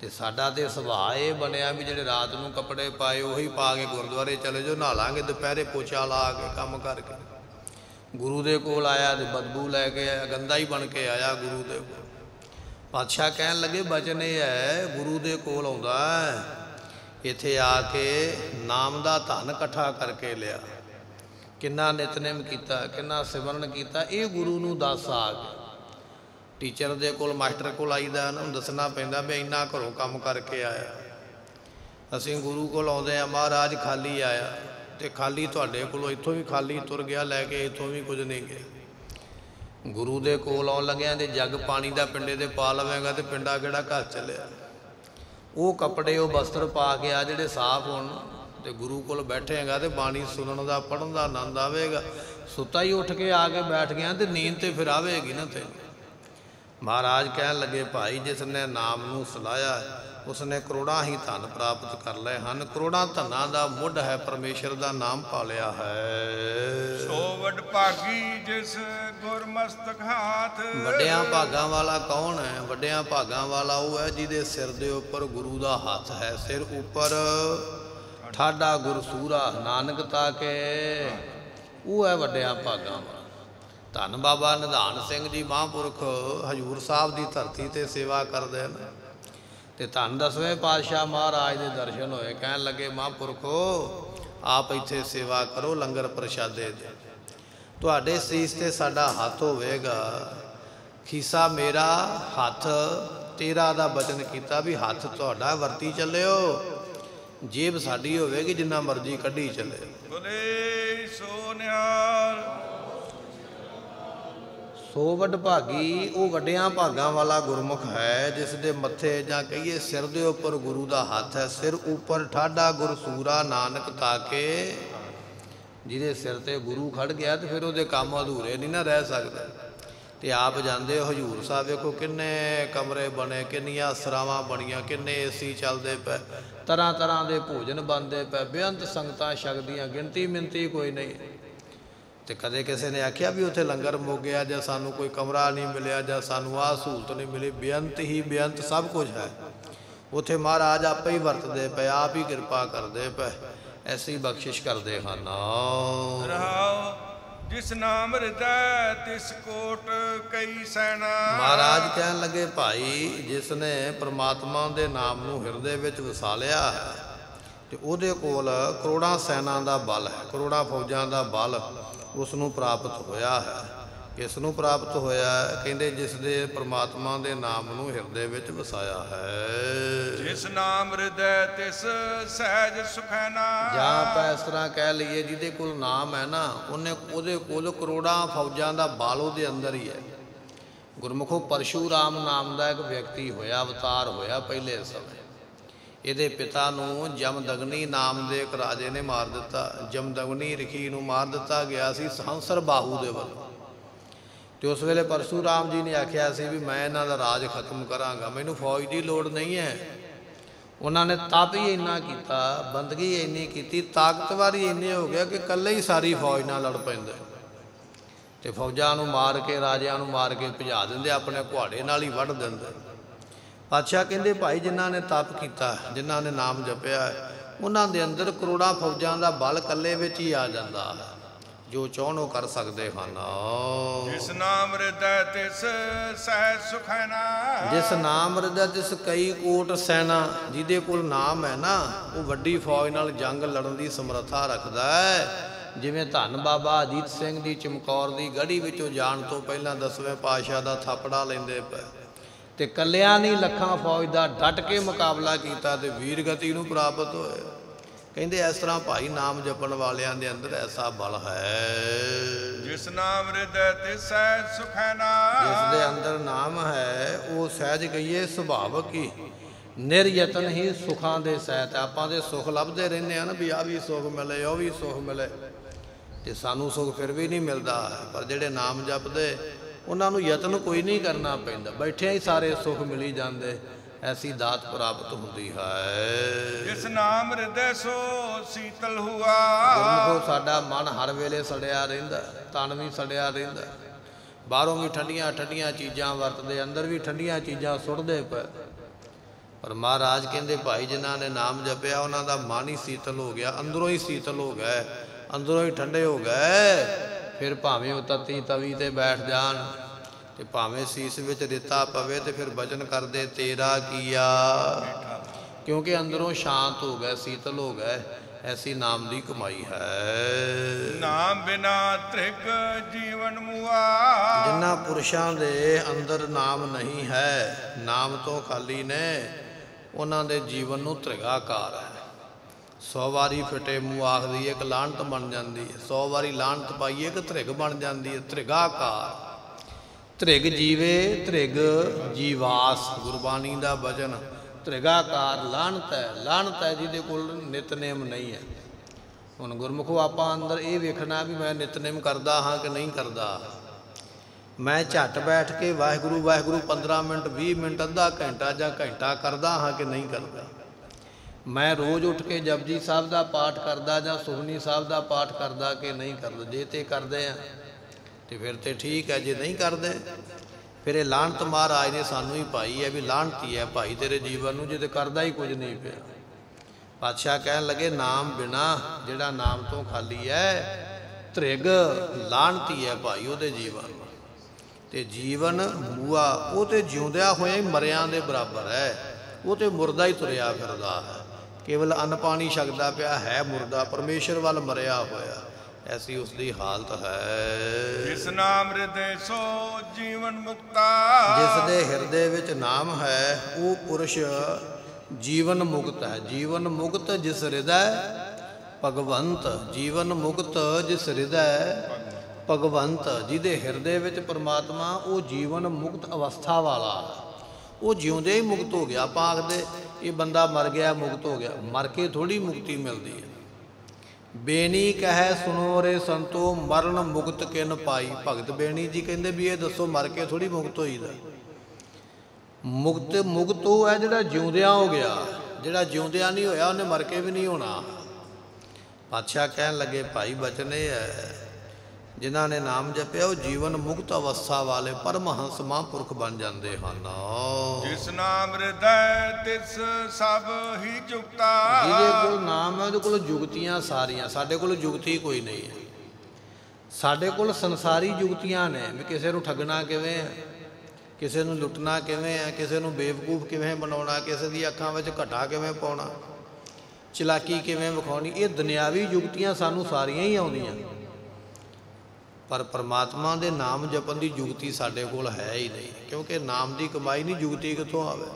ਤੇ ਸਾਡਾ ਤੇ ਸੁਭਾਅ ਇਹ ਬਣਿਆ ਵੀ ਜਿਹੜੇ ਰਾਤ ਨੂੰ ਕੱਪੜੇ ਪਾਏ ਉਹੀ ਪਾ ਕੇ ਗੁਰਦੁਆਰੇ ਚਲੇ ਜਾਓ, ਨਹਾ ਲਾਂਗੇ, ਦੁਪਹਿਰੇ ਪੋਚਾ ਲਾ ਕੇ ਕੰਮ ਕਰਕੇ। ਗੁਰੂ ਦੇ ਕੋਲ ਆਇਆ ਤੇ ਬਦਬੂ ਲੈ ਕੇ ਆਇਆ, ਗੰਦਾ ਹੀ ਬਣ ਕੇ ਆਇਆ ਗੁਰੂ ਦੇ ਕੋਲ। ਪਾਤਸ਼ਾਹ ਕਹਿਣ ਲੱਗੇ ਬਚਨ ਇਹ ਹੈ, ਗੁਰੂ ਦੇ ਕੋਲ ਆਉਂਦਾ ਇੱਥੇ ਆ ਕੇ ਨਾਮ ਦਾ ਧਨ ਇਕੱਠਾ ਕਰਕੇ ਲਿਆ, ਕਿੰਨਾ ਨਿਤਨੇਮ ਕੀਤਾ, ਕਿੰਨਾ ਸਿਮਰਨ ਕੀਤਾ, ਇਹ ਗੁਰੂ ਨੂੰ ਦੱਸ ਆ ਕੇ। ਟੀਚਰ ਦੇ ਕੋਲ, ਮਾਸਟਰ ਕੋਲ ਆਈਦਾ, ਉਹਨੂੰ ਦੱਸਣਾ ਪੈਂਦਾ ਵੀ ਇੰਨਾ ਘਰੋਂ ਕੰਮ ਕਰਕੇ ਆਇਆ। ਅਸੀਂ ਗੁਰੂ ਕੋਲ ਆਉਂਦੇ ਹਾਂ, ਮਹਾਰਾਜ ਖਾਲੀ ਆਇਆ, ਤੇ ਖਾਲੀ ਤੁਹਾਡੇ ਕੋਲੋਂ ਇੱਥੋਂ ਵੀ ਖਾਲੀ ਤੁਰ ਗਿਆ ਲੈ ਕੇ, ਇੱਥੋਂ ਵੀ ਕੁਝ ਨਹੀਂ ਗਿਆ। ਗੁਰੂ ਦੇ ਕੋਲ ਆਉਣ ਲੱਗਿਆ ਤੇ ਜੱਗ ਪਾਣੀ ਦਾ ਪਿੰਡੇ ਤੇ ਪਾ ਲਵੇਂਗਾ ਤੇ ਪਿੰਡਾ ਕਿਹੜਾ ਘਰ ਚੱਲਿਆ। ਉਹ ਕੱਪੜੇ, ਉਹ ਬਸਤਰ ਪਾ ਕੇ ਆ ਜਿਹੜੇ ਸਾਫ਼ ਹੋਣ, ਤੇ ਗੁਰੂ ਕੋਲ ਬੈਠੇਗਾ ਤੇ ਬਾਣੀ ਸੁਣਨ ਦਾ, ਪੜ੍ਹਨ ਦਾ ਆਨੰਦ ਆਵੇਗਾ। ਸੁੱਤਾ ਹੀ ਉੱਠ ਕੇ ਆ ਕੇ ਬੈਠ ਗਿਆ ਤੇ ਨੀਂਦ ਤੇ ਫਿਰ ਆਵੇਗੀ ਨਾ ਤੈਨੂੰ। ਮਹਾਰਾਜ ਕਹਿਣ ਲੱਗੇ ਭਾਈ, ਜਿਸ ਨੇ ਨਾਮ ਨੂੰ ਸਲਾਹਿਆ ਉਸਨੇ ਕਰੋੜਾਂ ਹੀ ਧਨ ਪ੍ਰਾਪਤ ਕਰ ਲਏ ਹਨ। ਕਰੋੜਾਂ ਧਨਾਂ ਦਾ ਮੁੱਢ ਹੈ ਪਰਮੇਸ਼ਰ ਦਾ ਨਾਮ ਪਾਲਿਆ ਹੈ। ਸੋ ਵੱਡ ਭਾਗੀ ਜਿਸ ਗੁਰਮਸਤਕ ਹਾਥ। ਵੱਡਿਆਂ ਭਾਗਾਂ ਵਾਲਾ ਕੌਣ ਹੈ? ਵੱਡਿਆਂ ਭਾਗਾਂ ਵਾਲਾ ਉਹ ਹੈ ਜਿਹਦੇ ਸਿਰ ਦੇ ਉੱਪਰ ਗੁਰੂ ਦਾ ਹੱਥ ਹੈ। ਸਿਰ ਉੱਪਰ ਠਾਡਾ ਗੁਰ ਸੂਰਾ, ਨਾਨਕ ਤਾਕੇ, ਉਹ ਹੈ ਵੱਡਿਆਂ ਭਾਗਾਂ ਵਾਲਾ। ਧੰਨ ਬਾਬਾ ਨਿਧਾਨ ਸਿੰਘ ਜੀ ਮਹਾਂਪੁਰਖ ਹਜ਼ੂਰ ਸਾਹਿਬ ਦੀ ਧਰਤੀ 'ਤੇ ਸੇਵਾ ਕਰਦੇ ਨੇ, ਤੇ ਧੰਨ ਦਸਵੇਂ ਪਾਤਸ਼ਾਹ ਮਹਾਰਾਜ ਦੇ ਦਰਸ਼ਨ ਹੋਏ। ਕਹਿਣ ਲੱਗੇ ਮਹਾਂਪੁਰਖੋ ਆਪ ਇੱਥੇ ਸੇਵਾ ਕਰੋ, ਲੰਗਰ ਪ੍ਰਸ਼ਾਦੇ ਦੇ। ਤੁਹਾਡੇ ਸੀਸ 'ਤੇ ਸਾਡਾ ਹੱਥ ਹੋਵੇਗਾ, ਖੀਸਾ ਮੇਰਾ ਹੱਥ ਤੇਰਾ ਦਾ ਬਚਨ ਕੀਤਾ ਵੀ ਹੱਥ ਤੁਹਾਡਾ ਵਰਤੀ ਚੱਲਿਓ, ਜੇਬ ਸਾਡੀ ਹੋਵੇਗੀ ਜਿੰਨਾ ਮਰਜ਼ੀ ਕੱਢੀ ਚੱਲੇ। ਬੋਲੇ ਸੋ ਨਿਹਾਲ। ਸੋ ਵੱਡ ਭਾਗੀ ਉਹ ਵੱਡਿਆਂ ਭਾਗਾਂ ਵਾਲਾ ਗੁਰਮੁਖ ਹੈ ਜਿਸ ਦੇ ਮੱਥੇ ਜਾਂ ਕਹੀਏ ਸਿਰ ਦੇ ਉੱਪਰ ਗੁਰੂ ਦਾ ਹੱਥ ਹੈ। ਸਿਰ ਉੱਪਰ ਠਾਡਾ ਗੁਰ ਸੂਰਾ, ਨਾਨਕ ਤਾਕੇ। ਜਿਹਦੇ ਸਿਰ ਤੇ ਗੁਰੂ ਖੜ ਗਿਆ ਤੇ ਫਿਰ ਉਹਦੇ ਕੰਮ ਅਧੂਰੇ ਨਹੀਂ ਨਾ ਰਹਿ ਸਕਦੇ। ਤੇ ਆਪ ਜਾਂਦੇ ਹੋ ਹਜ਼ੂਰ ਸਾਹਿਬ, ਵੇਖੋ ਕਿੰਨੇ ਕਮਰੇ ਬਣੇ, ਕਿੰਨੀਆਂ ਸਰਾਵਾਂ ਬਣੀਆਂ, ਕਿੰਨੇ ਏਸੀ ਚੱਲਦੇ ਪਏ, ਤਰ੍ਹਾਂ ਤਰ੍ਹਾਂ ਦੇ ਭੋਜਨ ਬਣਦੇ ਪਏ, ਬੇਅੰਤ ਸੰਗਤਾਂ ਛਕਦੀਆਂ, ਗਿਣਤੀ ਮਿਣਤੀ ਕੋਈ ਨਹੀਂ। ਤੇ ਕਦੇ ਕਿਸੇ ਨੇ ਆਖਿਆ ਵੀ ਉੱਥੇ ਲੰਗਰ ਮੁੱਕ ਗਿਆ, ਜਾਂ ਸਾਨੂੰ ਕੋਈ ਕਮਰਾ ਨਹੀਂ ਮਿਲਿਆ, ਜਾਂ ਸਾਨੂੰ ਆਹ ਸਹੂਲਤ ਨਹੀਂ ਮਿਲੀ। ਬੇਅੰਤ ਹੀ ਬੇਅੰਤ ਸਭ ਕੁਝ ਹੈ ਉੱਥੇ। ਮਹਾਰਾਜ ਆਪੇ ਹੀ ਵਰਤਦੇ ਪਏ, ਆਪ ਹੀ ਕਿਰਪਾ ਕਰਦੇ ਪਏ, ਐਸੀ ਬਖਸ਼ਿਸ਼ ਕਰਦੇ ਹਨ। ਜਿਸ ਨਾਮ ਹਿਰਦੈ ਤਿਸ ਕੋਟ ਕਈ ਸੈਨਾ। ਮਹਾਰਾਜ ਕਹਿਣ ਲੱਗੇ ਭਾਈ, ਜਿਸ ਨੇ ਪ੍ਰਮਾਤਮਾ ਦੇ ਨਾਮ ਨੂੰ ਹਿਰਦੇ ਵਿੱਚ ਵਸਾ ਲਿਆ ਹੈ ਤੇ ਉਹਦੇ ਕੋਲ ਕਰੋੜਾਂ ਸੈਨਾ ਦਾ ਬਲ ਹੈ, ਕਰੋੜਾਂ ਫੌਜਾਂ ਦਾ ਬਲ ਉਸ ਨੂੰ ਪ੍ਰਾਪਤ ਹੋਇਆ ਹੈ। ਕਿਸ ਨੂੰ ਪ੍ਰਾਪਤ ਹੋਇਆ? ਕਹਿੰਦੇ ਜਿਸ ਦੇ ਪ੍ਰਮਾਤਮਾ ਦੇ ਨਾਮ ਨੂੰ ਹਿਰਦੇ ਵਿੱਚ ਵਸਾਇਆ ਹੈ। ਜਿਸ ਨਾਮ ਹਿਰਦੈ ਤਿਸ ਸਹਿਜ ਸੁਖੈਨਾ। ਜਾਂ ਆਪਾਂ ਇਸ ਤਰ੍ਹਾਂ ਕਹਿ ਲਈਏ, ਜਿਹਦੇ ਕੋਲ ਨਾਮ ਹੈ ਨਾ, ਉਹਨੇ ਉਹਦੇ ਕੋਲ ਕਰੋੜਾਂ ਫੌਜਾਂ ਦਾ ਬਲ ਉਹਦੇ ਅੰਦਰ ਹੀ ਹੈ। ਗੁਰਮੁਖੋ ਪਰਸ਼ੂਰਾਮ ਨਾਮ ਦਾ ਇੱਕ ਵਿਅਕਤੀ ਹੋਇਆ, ਅਵਤਾਰ ਹੋਇਆ ਪਹਿਲੇ ਸਮੇਂ। ਇਹਦੇ ਪਿਤਾ ਨੂੰ ਜਮਦਗਨੀ ਨਾਮ ਦੇ ਇੱਕ ਰਾਜੇ ਨੇ ਮਾਰ ਦਿੱਤਾ। ਜਮਦਗਨੀ ਰਿਖੀ ਨੂੰ ਮਾਰ ਦਿੱਤਾ ਗਿਆ ਸੀ ਸੰਸਰ ਬਾਹੂ ਦੇ ਵੱਲੋਂ। ਤੇ ਉਸ ਵੇਲੇ ਪਰਸ਼ੂਰਾਮ ਜੀ ਨੇ ਆਖਿਆ ਸੀ ਵੀ ਮੈਂ ਇਹਨਾਂ ਦਾ ਰਾਜ ਖਤਮ ਕਰਾਂਗਾ, ਮੈਨੂੰ ਫੌਜ ਦੀ ਲੋੜ ਨਹੀਂ ਹੈ। ਉਹਨਾਂ ਨੇ ਤਪ ਹੀ ਇੰਨਾ ਕੀਤਾ, ਬੰਦਗੀ ਇੰਨੀ ਕੀਤੀ, ਤਾਕਤਵਰ ਹੀ ਇੰਨੇ ਹੋ ਗਿਆ ਕਿ ਇਕੱਲੇ ਹੀ ਸਾਰੀ ਫੌਜ ਨਾਲ ਲੜ ਪੈਂਦੇ ਤੇ ਫੌਜਾਂ ਨੂੰ ਮਾਰ ਕੇ, ਰਾਜਿਆਂ ਨੂੰ ਮਾਰ ਕੇ ਭਜਾ ਦਿੰਦੇ, ਆਪਣੇ ਘੁਆੜੇ ਨਾਲ ਹੀ ਵੱਢ ਦਿੰਦੇ। ਪਾਤਸ਼ਾਹ ਕਹਿੰਦੇ ਭਾਈ, ਜਿਨ੍ਹਾਂ ਨੇ ਤਪ ਕੀਤਾ, ਜਿਨ੍ਹਾਂ ਨੇ ਨਾਮ ਜਪਿਆ, ਉਹਨਾਂ ਦੇ ਅੰਦਰ ਕਰੋੜਾਂ ਫੌਜਾਂ ਦਾ ਬਲ ਇਕੱਲੇ ਵਿੱਚ ਹੀ ਆ ਜਾਂਦਾ ਹੈ, ਜੋ ਚਾਹੁਣ ਉਹ ਕਰ ਸਕਦੇ ਹਨ। ਜਿਸ ਨਾਮ ਹਿਰਦੈ ਤਿਸ ਸਹਿਜ ਸੁਖੈਨਾ। ਜਿਸ ਨਾਮ ਹਿਰਦੈ ਤਿਸ ਕਈ ਕੋਟ ਸੈਨਾ। ਜਿਹਦੇ ਕੋਲ ਨਾਮ ਹੈ ਨਾ, ਉਹ ਵੱਡੀ ਫੌਜ ਨਾਲ ਜੰਗ ਲੜਨ ਦੀ ਸਮਰੱਥਾ ਰੱਖਦਾ ਹੈ। ਜਿਵੇਂ ਧੰਨ ਬਾਬਾ ਅਜੀਤ ਸਿੰਘ ਦੀ ਚਮਕੌਰ ਦੀ ਗੜੀ ਵਿੱਚੋਂ ਜਾਣ ਤੋਂ ਪਹਿਲਾਂ ਦਸਵੇਂ ਪਾਤਸ਼ਾਹ ਦਾ ਥਾਪੜਾ ਲੈਂਦੇ ਪਏ, ਤੇ ਕੱਲਿਆਂ ਨਹੀਂ ਲੱਖਾਂ ਫੌਜ ਦਾ ਡਟ ਕੇ ਮੁਕਾਬਲਾ ਕੀਤਾ ਤੇ ਵੀਰਗਤੀ ਨੂੰ ਪ੍ਰਾਪਤ ਹੋਏ। ਕਹਿੰਦੇ ਇਸ ਤਰ੍ਹਾਂ ਭਾਈ ਨਾਮ ਜਪਣ ਵਾਲਿਆਂ ਦੇ ਅੰਦਰ ਐਸਾ ਬਲ ਹੈ। ਜਿਸ ਨਾਮ ਹਿਰਦੈ ਤਿਸ ਸਹਿਜ ਸੁਖੈਨਾ। ਜਿਸ ਦੇ ਅੰਦਰ ਨਾਮ ਹੈ ਉਹ ਸਹਿਜ ਕਹੀਏ ਸੁਭਾਵਕ ਹੀ, ਨਿਰਯਤਨ ਹੀ ਸੁੱਖਾਂ ਦੇ ਸਹਿਤ। ਆਪਾਂ ਦੇ ਸੁੱਖ ਲੱਭਦੇ ਰਹਿੰਦੇ ਹਾਂ ਨਾ ਵੀ ਆਹ ਵੀ ਸੁੱਖ ਮਿਲੇ, ਉਹ ਵੀ ਸੁੱਖ ਮਿਲੇ, ਤੇ ਸਾਨੂੰ ਸੁੱਖ ਫਿਰ ਵੀ ਨਹੀਂ ਮਿਲਦਾ। ਪਰ ਜਿਹੜੇ ਨਾਮ ਜਪਦੇ ਉਹਨਾਂ ਨੂੰ ਯਤਨ ਕੋਈ ਨਹੀਂ ਕਰਨਾ ਪੈਂਦਾ, ਬੈਠਿਆਂ ਹੀ ਸਾਰੇ ਸੁੱਖ ਮਿਲੀ ਜਾਂਦੇ। ਐਸੀ ਦਾਤ ਪ੍ਰਾਪਤ ਹੁੰਦੀ ਹੈ। ਜਿਸ ਨਾਮ ਹਿਰਦੈ ਸੋ ਸੀਤਲ ਹੁਆ। ਗੁਰਮੁਖੋ ਸਾਡਾ ਮਨ ਹਰ ਵੇਲੇ ਸੜਿਆ ਰਹਿੰਦਾ, ਤਨ ਵੀ ਸੜਿਆ ਰਹਿੰਦਾ, ਬਾਹਰੋਂ ਵੀ ਠੰਡੀਆਂ ਠੰਡੀਆਂ ਚੀਜ਼ਾਂ ਵਰਤਦੇ, ਅੰਦਰ ਵੀ ਠੰਡੀਆਂ ਚੀਜ਼ਾਂ ਸੁੱਟਦੇ ਪਏ। ਪਰ ਮਹਾਰਾਜ ਕਹਿੰਦੇ ਭਾਈ ਜਿਨ੍ਹਾਂ ਨੇ ਨਾਮ ਜਪਿਆ ਉਹਨਾਂ ਦਾ ਮਨ ਹੀ ਸੀਤਲ ਹੋ ਗਿਆ, ਅੰਦਰੋਂ ਹੀ ਸੀਤਲ ਹੋ ਗਏ, ਅੰਦਰੋਂ ਹੀ ਠੰਡੇ ਹੋ ਗਏ। ਫਿਰ ਭਾਵੇਂ ਉਹ ਤਤੀ ਤਵੀ ਤੇ ਬੈਠ ਜਾਣ ਤੇ ਭਾਵੇਂ ਸੀਸ ਵਿੱਚ ਰੇਤਾ ਪਵੇ ਤੇ ਫਿਰ ਬਚਨ ਕਰਦੇ ਤੇਰਾ ਕੀਆ, ਕਿਉਂਕਿ ਅੰਦਰੋਂ ਸ਼ਾਂਤ ਹੋ ਗਏ, ਸੀਤਲ ਹੋ ਗਏ। ਐਸੀ ਨਾਮ ਦੀ ਕਮਾਈ ਹੈ। ਨਾਮ ਬਿਨਾ ਤ੍ਰਿਗ ਜੀਵਨ ਮੁਆ, ਜਿਨ੍ਹਾਂ ਪੁਰਸ਼ਾਂ ਦੇ ਅੰਦਰ ਨਾਮ ਨਹੀਂ ਹੈ, ਨਾਮ ਤੋਂ ਖਾਲੀ ਨੇ, ਉਹਨਾਂ ਦੇ ਜੀਵਨ ਨੂੰ ਤ੍ਰਿਗਾਕਾਰ ਹੈ। ਸੌ ਵਾਰੀ ਫਿੱਟੇ ਮੂੰਹ ਆਖਦੀ ਇੱਕ ਲਾਹਨਤ ਬਣ ਜਾਂਦੀ ਹੈ, ਸੌ ਵਾਰੀ ਲਾਹਨਤ ਪਾਈਏ ਇੱਕ ਧ੍ਰਿਗ ਬਣ ਜਾਂਦੀ ਹੈ। ਤ੍ਰਿਗਾਕਾਰ, ਧ੍ਰਿਗ ਜੀਵੇ ਧ੍ਰਿਗ ਜੀਵਾਸ, ਗੁਰਬਾਣੀ ਦਾ ਬਚਨ। ਤ੍ਰਿਗਾਕਾਰ ਲਾਹਨਤ ਹੈ, ਲਾਹਨਤ ਹੈ ਜਿਹਦੇ ਕੋਲ ਨਿਤਨੇਮ ਨਹੀਂ ਹੈ। ਹੁਣ ਗੁਰਮੁਖੋ ਆਪਾਂ ਅੰਦਰ ਇਹ ਵੇਖਣਾ ਵੀ ਮੈਂ ਨਿਤਨੇਮ ਕਰਦਾ ਹਾਂ ਕਿ ਨਹੀਂ ਕਰਦਾ। ਮੈਂ ਝੱਟ ਬੈਠ ਕੇ ਵਾਹਿਗੁਰੂ ਵਾਹਿਗੁਰੂ ਪੰਦਰਾਂ ਮਿੰਟ ਵੀਹ ਮਿੰਟ ਅੱਧਾ ਘੰਟਾ ਜਾਂ ਘੰਟਾ ਕਰਦਾ ਹਾਂ ਕਿ ਨਹੀਂ ਕਰਦਾ। ਮੈਂ ਰੋਜ਼ ਉੱਠ ਕੇ ਜਪਜੀ ਸਾਹਿਬ ਦਾ ਪਾਠ ਕਰਦਾ ਜਾਂ ਸੁਖਮਨੀ ਸਾਹਿਬ ਦਾ ਪਾਠ ਕਰਦਾ ਕਿ ਨਹੀਂ ਕਰਦਾ। ਜੇ ਤੇ ਕਰਦੇ ਆ ਤੇ ਫਿਰ ਤੇ ਠੀਕ ਹੈ, ਜੇ ਨਹੀਂ ਕਰਦੇ ਫਿਰ ਇਹ ਲਾਹਨਤ ਮਹਾਰਾਜ ਨੇ ਸਾਨੂੰ ਹੀ ਪਾਈ ਹੈ ਵੀ ਲਾਹਨਤੀ ਹੈ ਭਾਈ ਤੇਰੇ ਜੀਵਨ ਨੂੰ, ਜੇ ਤੇ ਕਰਦਾ ਹੀ ਕੁਝ ਨਹੀਂ ਪਿਆ। ਪਾਤਸ਼ਾਹ ਕਹਿਣ ਲੱਗੇ ਨਾਮ ਬਿਨਾ, ਜਿਹੜਾ ਨਾਮ ਤੋਂ ਖਾਲੀ ਹੈ, ਧ੍ਰਿਗ ਲਾਹਨਤੀ ਹੈ ਭਾਈ ਉਹਦੇ ਜੀਵਨ। ਤੇ ਜੀਵਨ ਮੂਆ, ਉਹ ਤੇ ਜਿਉਂਦਿਆਂ ਹੋਇਆਂ ਹੀ ਮਰਿਆਂ ਦੇ ਬਰਾਬਰ ਹੈ, ਉਹ ਤੇ ਮੁਰਦਾ ਹੀ ਤੁਰਿਆ ਫਿਰਦਾ ਹੈ, ਕੇਵਲ ਅੰਨ ਪਾਣੀ ਛਕਦਾ ਪਿਆ ਹੈ, ਮੁਰਦਾ ਪਰਮੇਸ਼ਰ ਵੱਲ ਮਰਿਆ ਹੋਇਆ। ਐਸੀ ਉਸ ਦੀ ਹਾਲਤ ਹੈ। ਜਿਸ ਨਾਮ ਹਿਰਦੇ ਸੋ ਜੀਵਨ ਮੁਕਤਾ, ਜਿਸ ਦੇ ਹਿਰਦੇ ਵਿੱਚ ਨਾਮ ਹੈ ਉਹ ਪੁਰਸ਼ ਜੀਵਨ ਮੁਕਤ ਹੈ। ਜੀਵਨ ਮੁਕਤ ਜਿਸ ਹਿਰਦੈ ਭਗਵੰਤ, ਜੀਵਨ ਮੁਕਤ ਜਿਸ ਹਿਰਦੈ ਭਗਵੰਤ, ਜਿਹਦੇ ਹਿਰਦੇ ਵਿੱਚ ਪਰਮਾਤਮਾ, ਉਹ ਜੀਵਨ ਮੁਕਤ ਅਵਸਥਾ ਵਾਲਾ, ਉਹ ਜਿਉਂਦੇ ਹੀ ਮੁਕਤ ਹੋ ਗਿਆ। ਆਪਾਂ ਆਖਦੇ ਇਹ ਬੰਦਾ ਮਰ ਗਿਆ ਮੁਕਤ ਹੋ ਗਿਆ, ਮਰ ਕੇ ਥੋੜ੍ਹੀ ਮੁਕਤੀ ਮਿਲਦੀ ਹੈ। ਬੇਨੀ ਕਹਿ ਸੁਣੋ ਰੇ ਸੰਤੋ ਮਰਨ ਮੁਕਤ ਕਿਨ ਪਾਈ। ਭਗਤ ਬੇਨੀ ਜੀ ਕਹਿੰਦੇ ਵੀ ਇਹ ਦੱਸੋ ਮਰ ਕੇ ਥੋੜ੍ਹੀ ਮੁਕਤ ਹੋਈਦਾ। ਮੁਕਤ ਮੁਕਤ ਉਹ ਹੈ ਜਿਹੜਾ ਜਿਉਂਦਿਆਂ ਹੋ ਗਿਆ, ਜਿਹੜਾ ਜਿਉਂਦਿਆਂ ਨਹੀਂ ਹੋਇਆ ਉਹਨੇ ਮਰ ਕੇ ਵੀ ਨਹੀਂ ਹੋਣਾ। ਪਾਤਸ਼ਾਹ ਕਹਿਣ ਲੱਗੇ ਭਾਈ ਬਚਨ ਇਹ ਹੈ ਜਿਨ੍ਹਾਂ ਨੇ ਨਾਮ ਜਪਿਆ ਉਹ ਜੀਵਨ ਮੁਕਤ ਅਵਸਥਾ ਵਾਲੇ ਪਰਮਹੰਸ ਮਹਾਂਪੁਰਖ ਬਣ ਜਾਂਦੇ ਹਨ। ਜਿਸ ਨਾਮ ਹਿਰਦੈ ਤਿਸ ਸਭ ਹੀ ਜੁਗਤਾ, ਜਿਹਦੇ ਕੋਲ ਨਾਮ ਹੈ ਉਹਦੇ ਕੋਲ ਜੁਗਤੀਆਂ ਸਾਰੀਆਂ। ਸਾਡੇ ਕੋਲ ਜੁਗਤੀ ਕੋਈ ਨਹੀਂ ਹੈ, ਸਾਡੇ ਕੋਲ ਸੰਸਾਰੀ ਜੁਗਤੀਆਂ ਨੇ ਵੀ ਕਿਸੇ ਨੂੰ ਠੱਗਣਾ ਕਿਵੇਂ ਹੈ, ਕਿਸੇ ਨੂੰ ਲੁੱਟਣਾ ਕਿਵੇਂ ਹੈ, ਕਿਸੇ ਨੂੰ ਬੇਵਕੂਫ ਕਿਵੇਂ ਬਣਾਉਣਾ, ਕਿਸੇ ਦੀ ਅੱਖਾਂ ਵਿੱਚ ਘਟਾ ਕਿਵੇਂ ਪਾਉਣਾ, ਚਲਾਕੀ ਕਿਵੇਂ ਵਿਖਾਉਣੀ। ਇਹ ਦੁਨਿਆਵੀ ਜੁਗਤੀਆਂ ਸਾਨੂੰ ਸਾਰੀਆਂ ਹੀ ਆਉਂਦੀਆਂ, ਪਰ ਪਰਮਾਤਮਾ ਦੇ ਨਾਮ ਜਪਣ ਦੀ ਜੁਗਤੀ ਸਾਡੇ ਕੋਲ ਹੈ ਹੀ ਨਹੀਂ, ਕਿਉਂਕਿ ਨਾਮ ਦੀ ਕਮਾਈ ਨਹੀਂ, ਜੁਗਤੀ ਕਿੱਥੋਂ ਆਵੇ।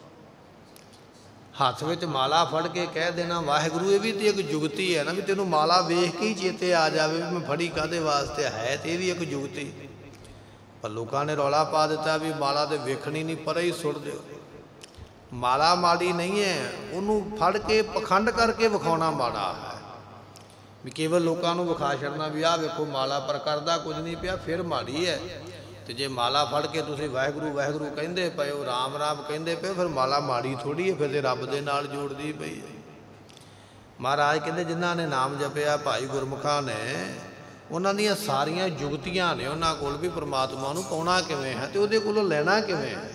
ਹੱਥ ਵਿੱਚ ਮਾਲਾ ਫੜ ਕੇ ਕਹਿ ਦੇਣਾ ਵਾਹਿਗੁਰੂ, ਇਹ ਵੀ ਤੇ ਇੱਕ ਜੁਗਤੀ ਹੈ ਨਾ, ਵੀ ਤੈਨੂੰ ਮਾਲਾ ਵੇਖ ਕੇ ਹੀ ਚੇਤੇ ਆ ਜਾਵੇ ਵੀ ਮੈਂ ਫੜੀ ਕਾਹਦੇ ਵਾਸਤੇ ਹੈ, ਤੇ ਇਹ ਵੀ ਇੱਕ ਜੁਗਤੀ। ਪਰ ਲੋਕਾਂ ਨੇ ਰੌਲਾ ਪਾ ਦਿੱਤਾ ਵੀ ਮਾਲਾ ਤੇ ਵੇਖਣੀ ਨਹੀਂ, ਪਰੇ ਹੀ ਸੁੱਟ ਦਿਓ। ਮਾਲਾ ਮਾੜੀ ਨਹੀਂ ਹੈ, ਉਹਨੂੰ ਫੜ ਕੇ ਪਖੰਡ ਕਰਕੇ ਵਿਖਾਉਣਾ ਮਾੜਾ ਹੈ। ਵੀ ਕੇਵਲ ਲੋਕਾਂ ਨੂੰ ਵਿਖਾ ਛੱਡਣਾ ਵੀ ਆਹ ਵੇਖੋ ਮਾਲਾ, ਪਰ ਕਰਦਾ ਕੁਝ ਨਹੀਂ ਪਿਆ, ਫਿਰ ਮਾੜੀ ਹੈ। ਤੇ ਜੇ ਮਾਲਾ ਫੜ ਕੇ ਤੁਸੀਂ ਵਾਹਿਗੁਰੂ ਵਾਹਿਗੁਰੂ ਕਹਿੰਦੇ ਪਏ ਹੋ, ਰਾਮ ਰਾਮ ਕਹਿੰਦੇ ਪਏ, ਫਿਰ ਮਾਲਾ ਮਾੜੀ ਥੋੜ੍ਹੀ ਹੈ, ਫਿਰ ਤੇ ਰੱਬ ਦੇ ਨਾਲ ਜੋੜਦੀ ਪਈ ਹੈ। ਮਹਾਰਾਜ ਕਹਿੰਦੇ ਜਿਨ੍ਹਾਂ ਨੇ ਨਾਮ ਜਪਿਆ ਭਾਈ ਗੁਰਮੁਖਾਂ ਨੇ, ਉਹਨਾਂ ਦੀਆਂ ਸਾਰੀਆਂ ਜੁਗਤੀਆਂ ਨੇ ਉਹਨਾਂ ਕੋਲ ਵੀ ਪਰਮਾਤਮਾ ਨੂੰ ਪਾਉਣਾ ਕਿਵੇਂ ਹੈ ਤੇ ਉਹਦੇ ਕੋਲੋਂ ਲੈਣਾ ਕਿਵੇਂ ਹੈ।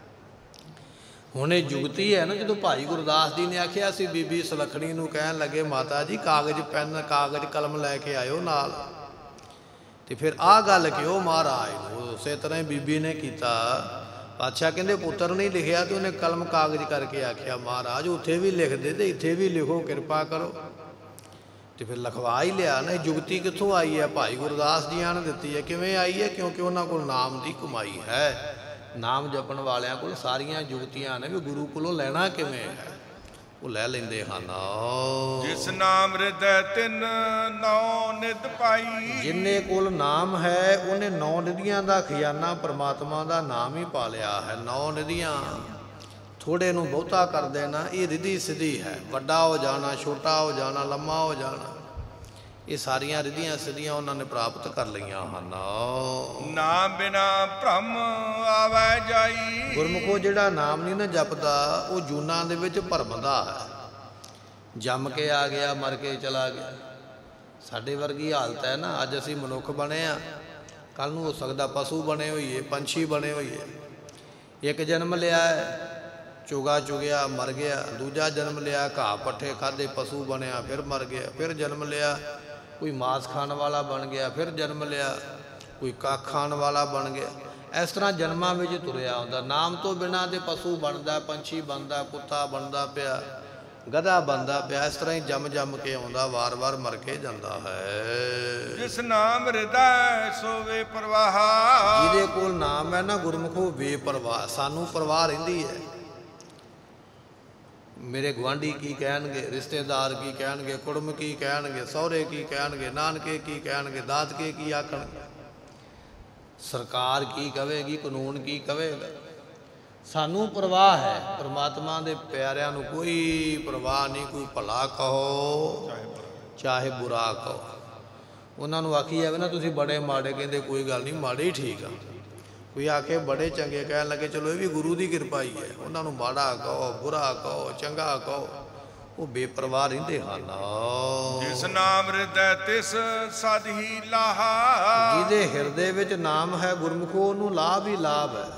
ਹੁਣ ਇਹ ਜੁਗਤੀ ਹੈ ਨਾ, ਜਦੋਂ ਭਾਈ ਗੁਰਦਾਸ ਜੀ ਨੇ ਆਖਿਆ ਸੀ ਬੀਬੀ ਸੁਲੱਖਣੀ ਨੂੰ, ਕਹਿਣ ਲੱਗੇ ਮਾਤਾ ਜੀ ਕਾਗਜ਼ ਪੈਨ ਕਾਗਜ਼ ਕਲਮ ਲੈ ਕੇ ਆਇਓ ਨਾਲ। ਤੇ ਫਿਰ ਆਹ ਗੱਲ ਕਿਉਂ ਮਹਾਰਾਜ ਨੂੰ, ਉਸੇ ਤਰ੍ਹਾਂ ਹੀ ਬੀਬੀ ਨੇ ਕੀਤਾ। ਪਾਤਸ਼ਾਹ ਕਹਿੰਦੇ ਪੁੱਤਰ ਨਹੀਂ ਲਿਖਿਆ ਤੇ ਉਹਨੇ ਕਲਮ ਕਾਗਜ਼ ਕਰਕੇ ਆਖਿਆ ਮਹਾਰਾਜ ਉੱਥੇ ਵੀ ਲਿਖ ਦੇ ਤੇ ਇੱਥੇ ਵੀ ਲਿਖੋ, ਕਿਰਪਾ ਕਰੋ। ਤੇ ਫਿਰ ਲਿਖਵਾ ਹੀ ਲਿਆ ਨਾ। ਜੁਗਤੀ ਕਿੱਥੋਂ ਆਈ ਹੈ? ਭਾਈ ਗੁਰਦਾਸ ਜੀਆਂ ਨੇ ਦਿੱਤੀ ਹੈ। ਕਿਵੇਂ ਆਈ ਹੈ? ਕਿਉਂਕਿ ਉਹਨਾਂ ਕੋਲ ਨਾਮ ਦੀ ਕਮਾਈ ਹੈ। ਨਾਮ ਜਪਣ ਵਾਲਿਆਂ ਕੋਲ ਸਾਰੀਆਂ ਜੁਗਤੀਆਂ ਨੇ, ਵੀ ਗੁਰੂ ਕੋਲੋਂ ਲੈਣਾ ਕਿਵੇਂ ਹੈ, ਉਹ ਲੈ ਲੈਂਦੇ ਹਨ। ਜਿਸ ਨਾਮ ਹਿਰਦੈ ਤਿੰਨ ਨੌ ਨਿਧ ਪਾਈ, ਜਿੰਨੇ ਕੋਲ ਨਾਮ ਹੈ ਉਹਨੇ ਨੌ ਨਿਧੀਆਂ ਦਾ ਖਜ਼ਾਨਾ ਪਰਮਾਤਮਾ ਦਾ ਨਾਮ ਹੀ ਪਾ ਲਿਆ ਹੈ। ਨੌ ਨਿਧੀਆਂ ਥੋੜੇ ਨੂੰ ਬਹੁਤਾ ਕਰ ਦੇਣਾ, ਇਹ ਰਿਧੀ ਸਿੱਧੀ ਹੈ। ਵੱਡਾ ਹੋ ਜਾਣਾ, ਛੋਟਾ ਹੋ ਜਾਣਾ, ਲੰਮਾ ਹੋ ਜਾਣਾ, ਇਹ ਸਾਰੀਆਂ ਰਿਧੀਆਂ ਸਿੱਧੀਆਂ ਉਹਨਾਂ ਨੇ ਪ੍ਰਾਪਤ ਕਰ ਲਈਆਂ ਹਨ। ਨਾਮ ਬਿਨਾ ਭ੍ਰਮ ਆਵੈ ਜਾਈ, ਗੁਰਮੁਖੋ ਜਿਹੜਾ ਨਾਮ ਨਹੀਂ ਨਾ ਜਪਦਾ ਉਹ ਜੂਨਾਂ ਦੇ ਵਿੱਚ ਭਰਮਦਾ ਹੈ। ਜੰਮ ਕੇ ਆ ਗਿਆ, ਮਰ ਕੇ ਚਲਾ ਗਿਆ। ਸਾਡੇ ਵਰਗੀ ਹਾਲਤ ਹੈ ਨਾ। ਅੱਜ ਅਸੀਂ ਮਨੁੱਖ ਬਣੇ ਆ, ਕੱਲ੍ਹ ਨੂੰ ਹੋ ਸਕਦਾ ਪਸ਼ੂ ਬਣੇ ਹੋਈਏ, ਪੰਛੀ ਬਣੇ ਹੋਈਏ। ਇੱਕ ਜਨਮ ਲਿਆ ਹੈ, ਚੁਗਾ ਚੁਗਿਆ ਮਰ ਗਿਆ, ਦੂਜਾ ਜਨਮ ਲਿਆ ਘਾਹ ਪੱਠੇ ਖਾਧੇ ਪਸ਼ੂ ਬਣਿਆ, ਫਿਰ ਮਰ ਗਿਆ, ਫਿਰ ਜਨਮ ਲਿਆ ਕੋਈ ਮਾਸ ਖਾਣ ਵਾਲਾ ਬਣ ਗਿਆ, ਫਿਰ ਜਨਮ ਲਿਆ ਕੋਈ ਕੱਖ ਖਾਣ ਵਾਲਾ ਬਣ ਗਿਆ। ਇਸ ਤਰ੍ਹਾਂ ਜਨਮਾਂ ਵਿੱਚ ਤੁਰਿਆ ਹੁੰਦਾ। ਨਾਮ ਤੋਂ ਬਿਨਾਂ ਤੇ ਪਸ਼ੂ ਬਣਦਾ, ਪੰਛੀ ਬਣਦਾ, ਕੁੱਤਾ ਬਣਦਾ ਪਿਆ, ਗਧਾ ਬਣਦਾ ਪਿਆ। ਇਸ ਤਰ੍ਹਾਂ ਹੀ ਜੰਮ ਜੰਮ ਕੇ ਆਉਂਦਾ, ਵਾਰ ਵਾਰ ਮਰ ਕੇ ਜਾਂਦਾ ਹੈ। ਜਿਸ ਨਾਮ ਹਿਰਦੈ ਸੋ ਵੇ ਪ੍ਰਵਾਹ। ਜਿਹਦੇ ਕੋਲ ਨਾਮ ਹੈ ਨਾ ਗੁਰਮੁਖੋ ਬੇਪਰਵਾਹ। ਸਾਨੂੰ ਪਰਵਾਹ ਰਹਿੰਦੀ ਹੈ। ਮੇਰੇ ਗੁਆਂਢੀ ਕੀ ਕਹਿਣਗੇ, ਰਿਸ਼ਤੇਦਾਰ ਕੀ ਕਹਿਣਗੇ, ਕੁੜਮ ਕੀ ਕਹਿਣਗੇ, ਸਹੁਰੇ ਕੀ ਕਹਿਣਗੇ, ਨਾਨਕੇ ਕੀ ਕਹਿਣਗੇ, ਦਾਦਕੇ ਕੀ ਆਖਣਗੇ, ਸਰਕਾਰ ਕੀ ਕਹੇਗੀ, ਕਾਨੂੰਨ ਕੀ ਕਹੇਗਾ। ਸਾਨੂੰ ਪਰਵਾਹ ਹੈ, ਪਰਮਾਤਮਾ ਦੇ ਪਿਆਰਿਆਂ ਨੂੰ ਕੋਈ ਪਰਵਾਹ ਨਹੀਂ। ਕੋਈ ਭਲਾ ਕਹੋ ਚਾਹੇ ਬੁਰਾ ਕਹੋ। ਉਹਨਾਂ ਨੂੰ ਆਖੀ ਜਾਵੇ ਨਾ ਤੁਸੀਂ ਬੜੇ ਮਾੜੇ, ਕਹਿੰਦੇ ਕੋਈ ਗੱਲ ਨਹੀਂ, ਮਾੜੇ ਹੀ ਠੀਕ ਆ। ਕੋਈ ਆ ਕੇ ਬੜੇ ਚੰਗੇ ਕਹਿਣ ਲੱਗੇ, ਚਲੋ ਇਹ ਵੀ ਗੁਰੂ ਦੀ ਕਿਰਪਾ ਹੀ ਹੈ। ਉਹਨਾਂ ਨੂੰ ਮਾੜਾ ਕਹੋ, ਬੁਰਾ ਕਹੋ, ਚੰਗਾ ਕਹੋ, ਉਹ ਬੇਪਰਵਾਹ ਰਹਿੰਦੇ ਹਨ। ਜਿਸ ਨਾਮ ਹਿਰਦੈ ਤਿਸ ਸਦ ਹੀ ਲਾਹਾ। ਜਿਹਦੇ ਹਿਰਦੇ ਵਿੱਚ ਨਾਮ ਹੈ ਗੁਰਮੁਖੋ, ਉਹਨੂੰ ਲਾਭ ਹੀ ਲਾਭ ਹੈ।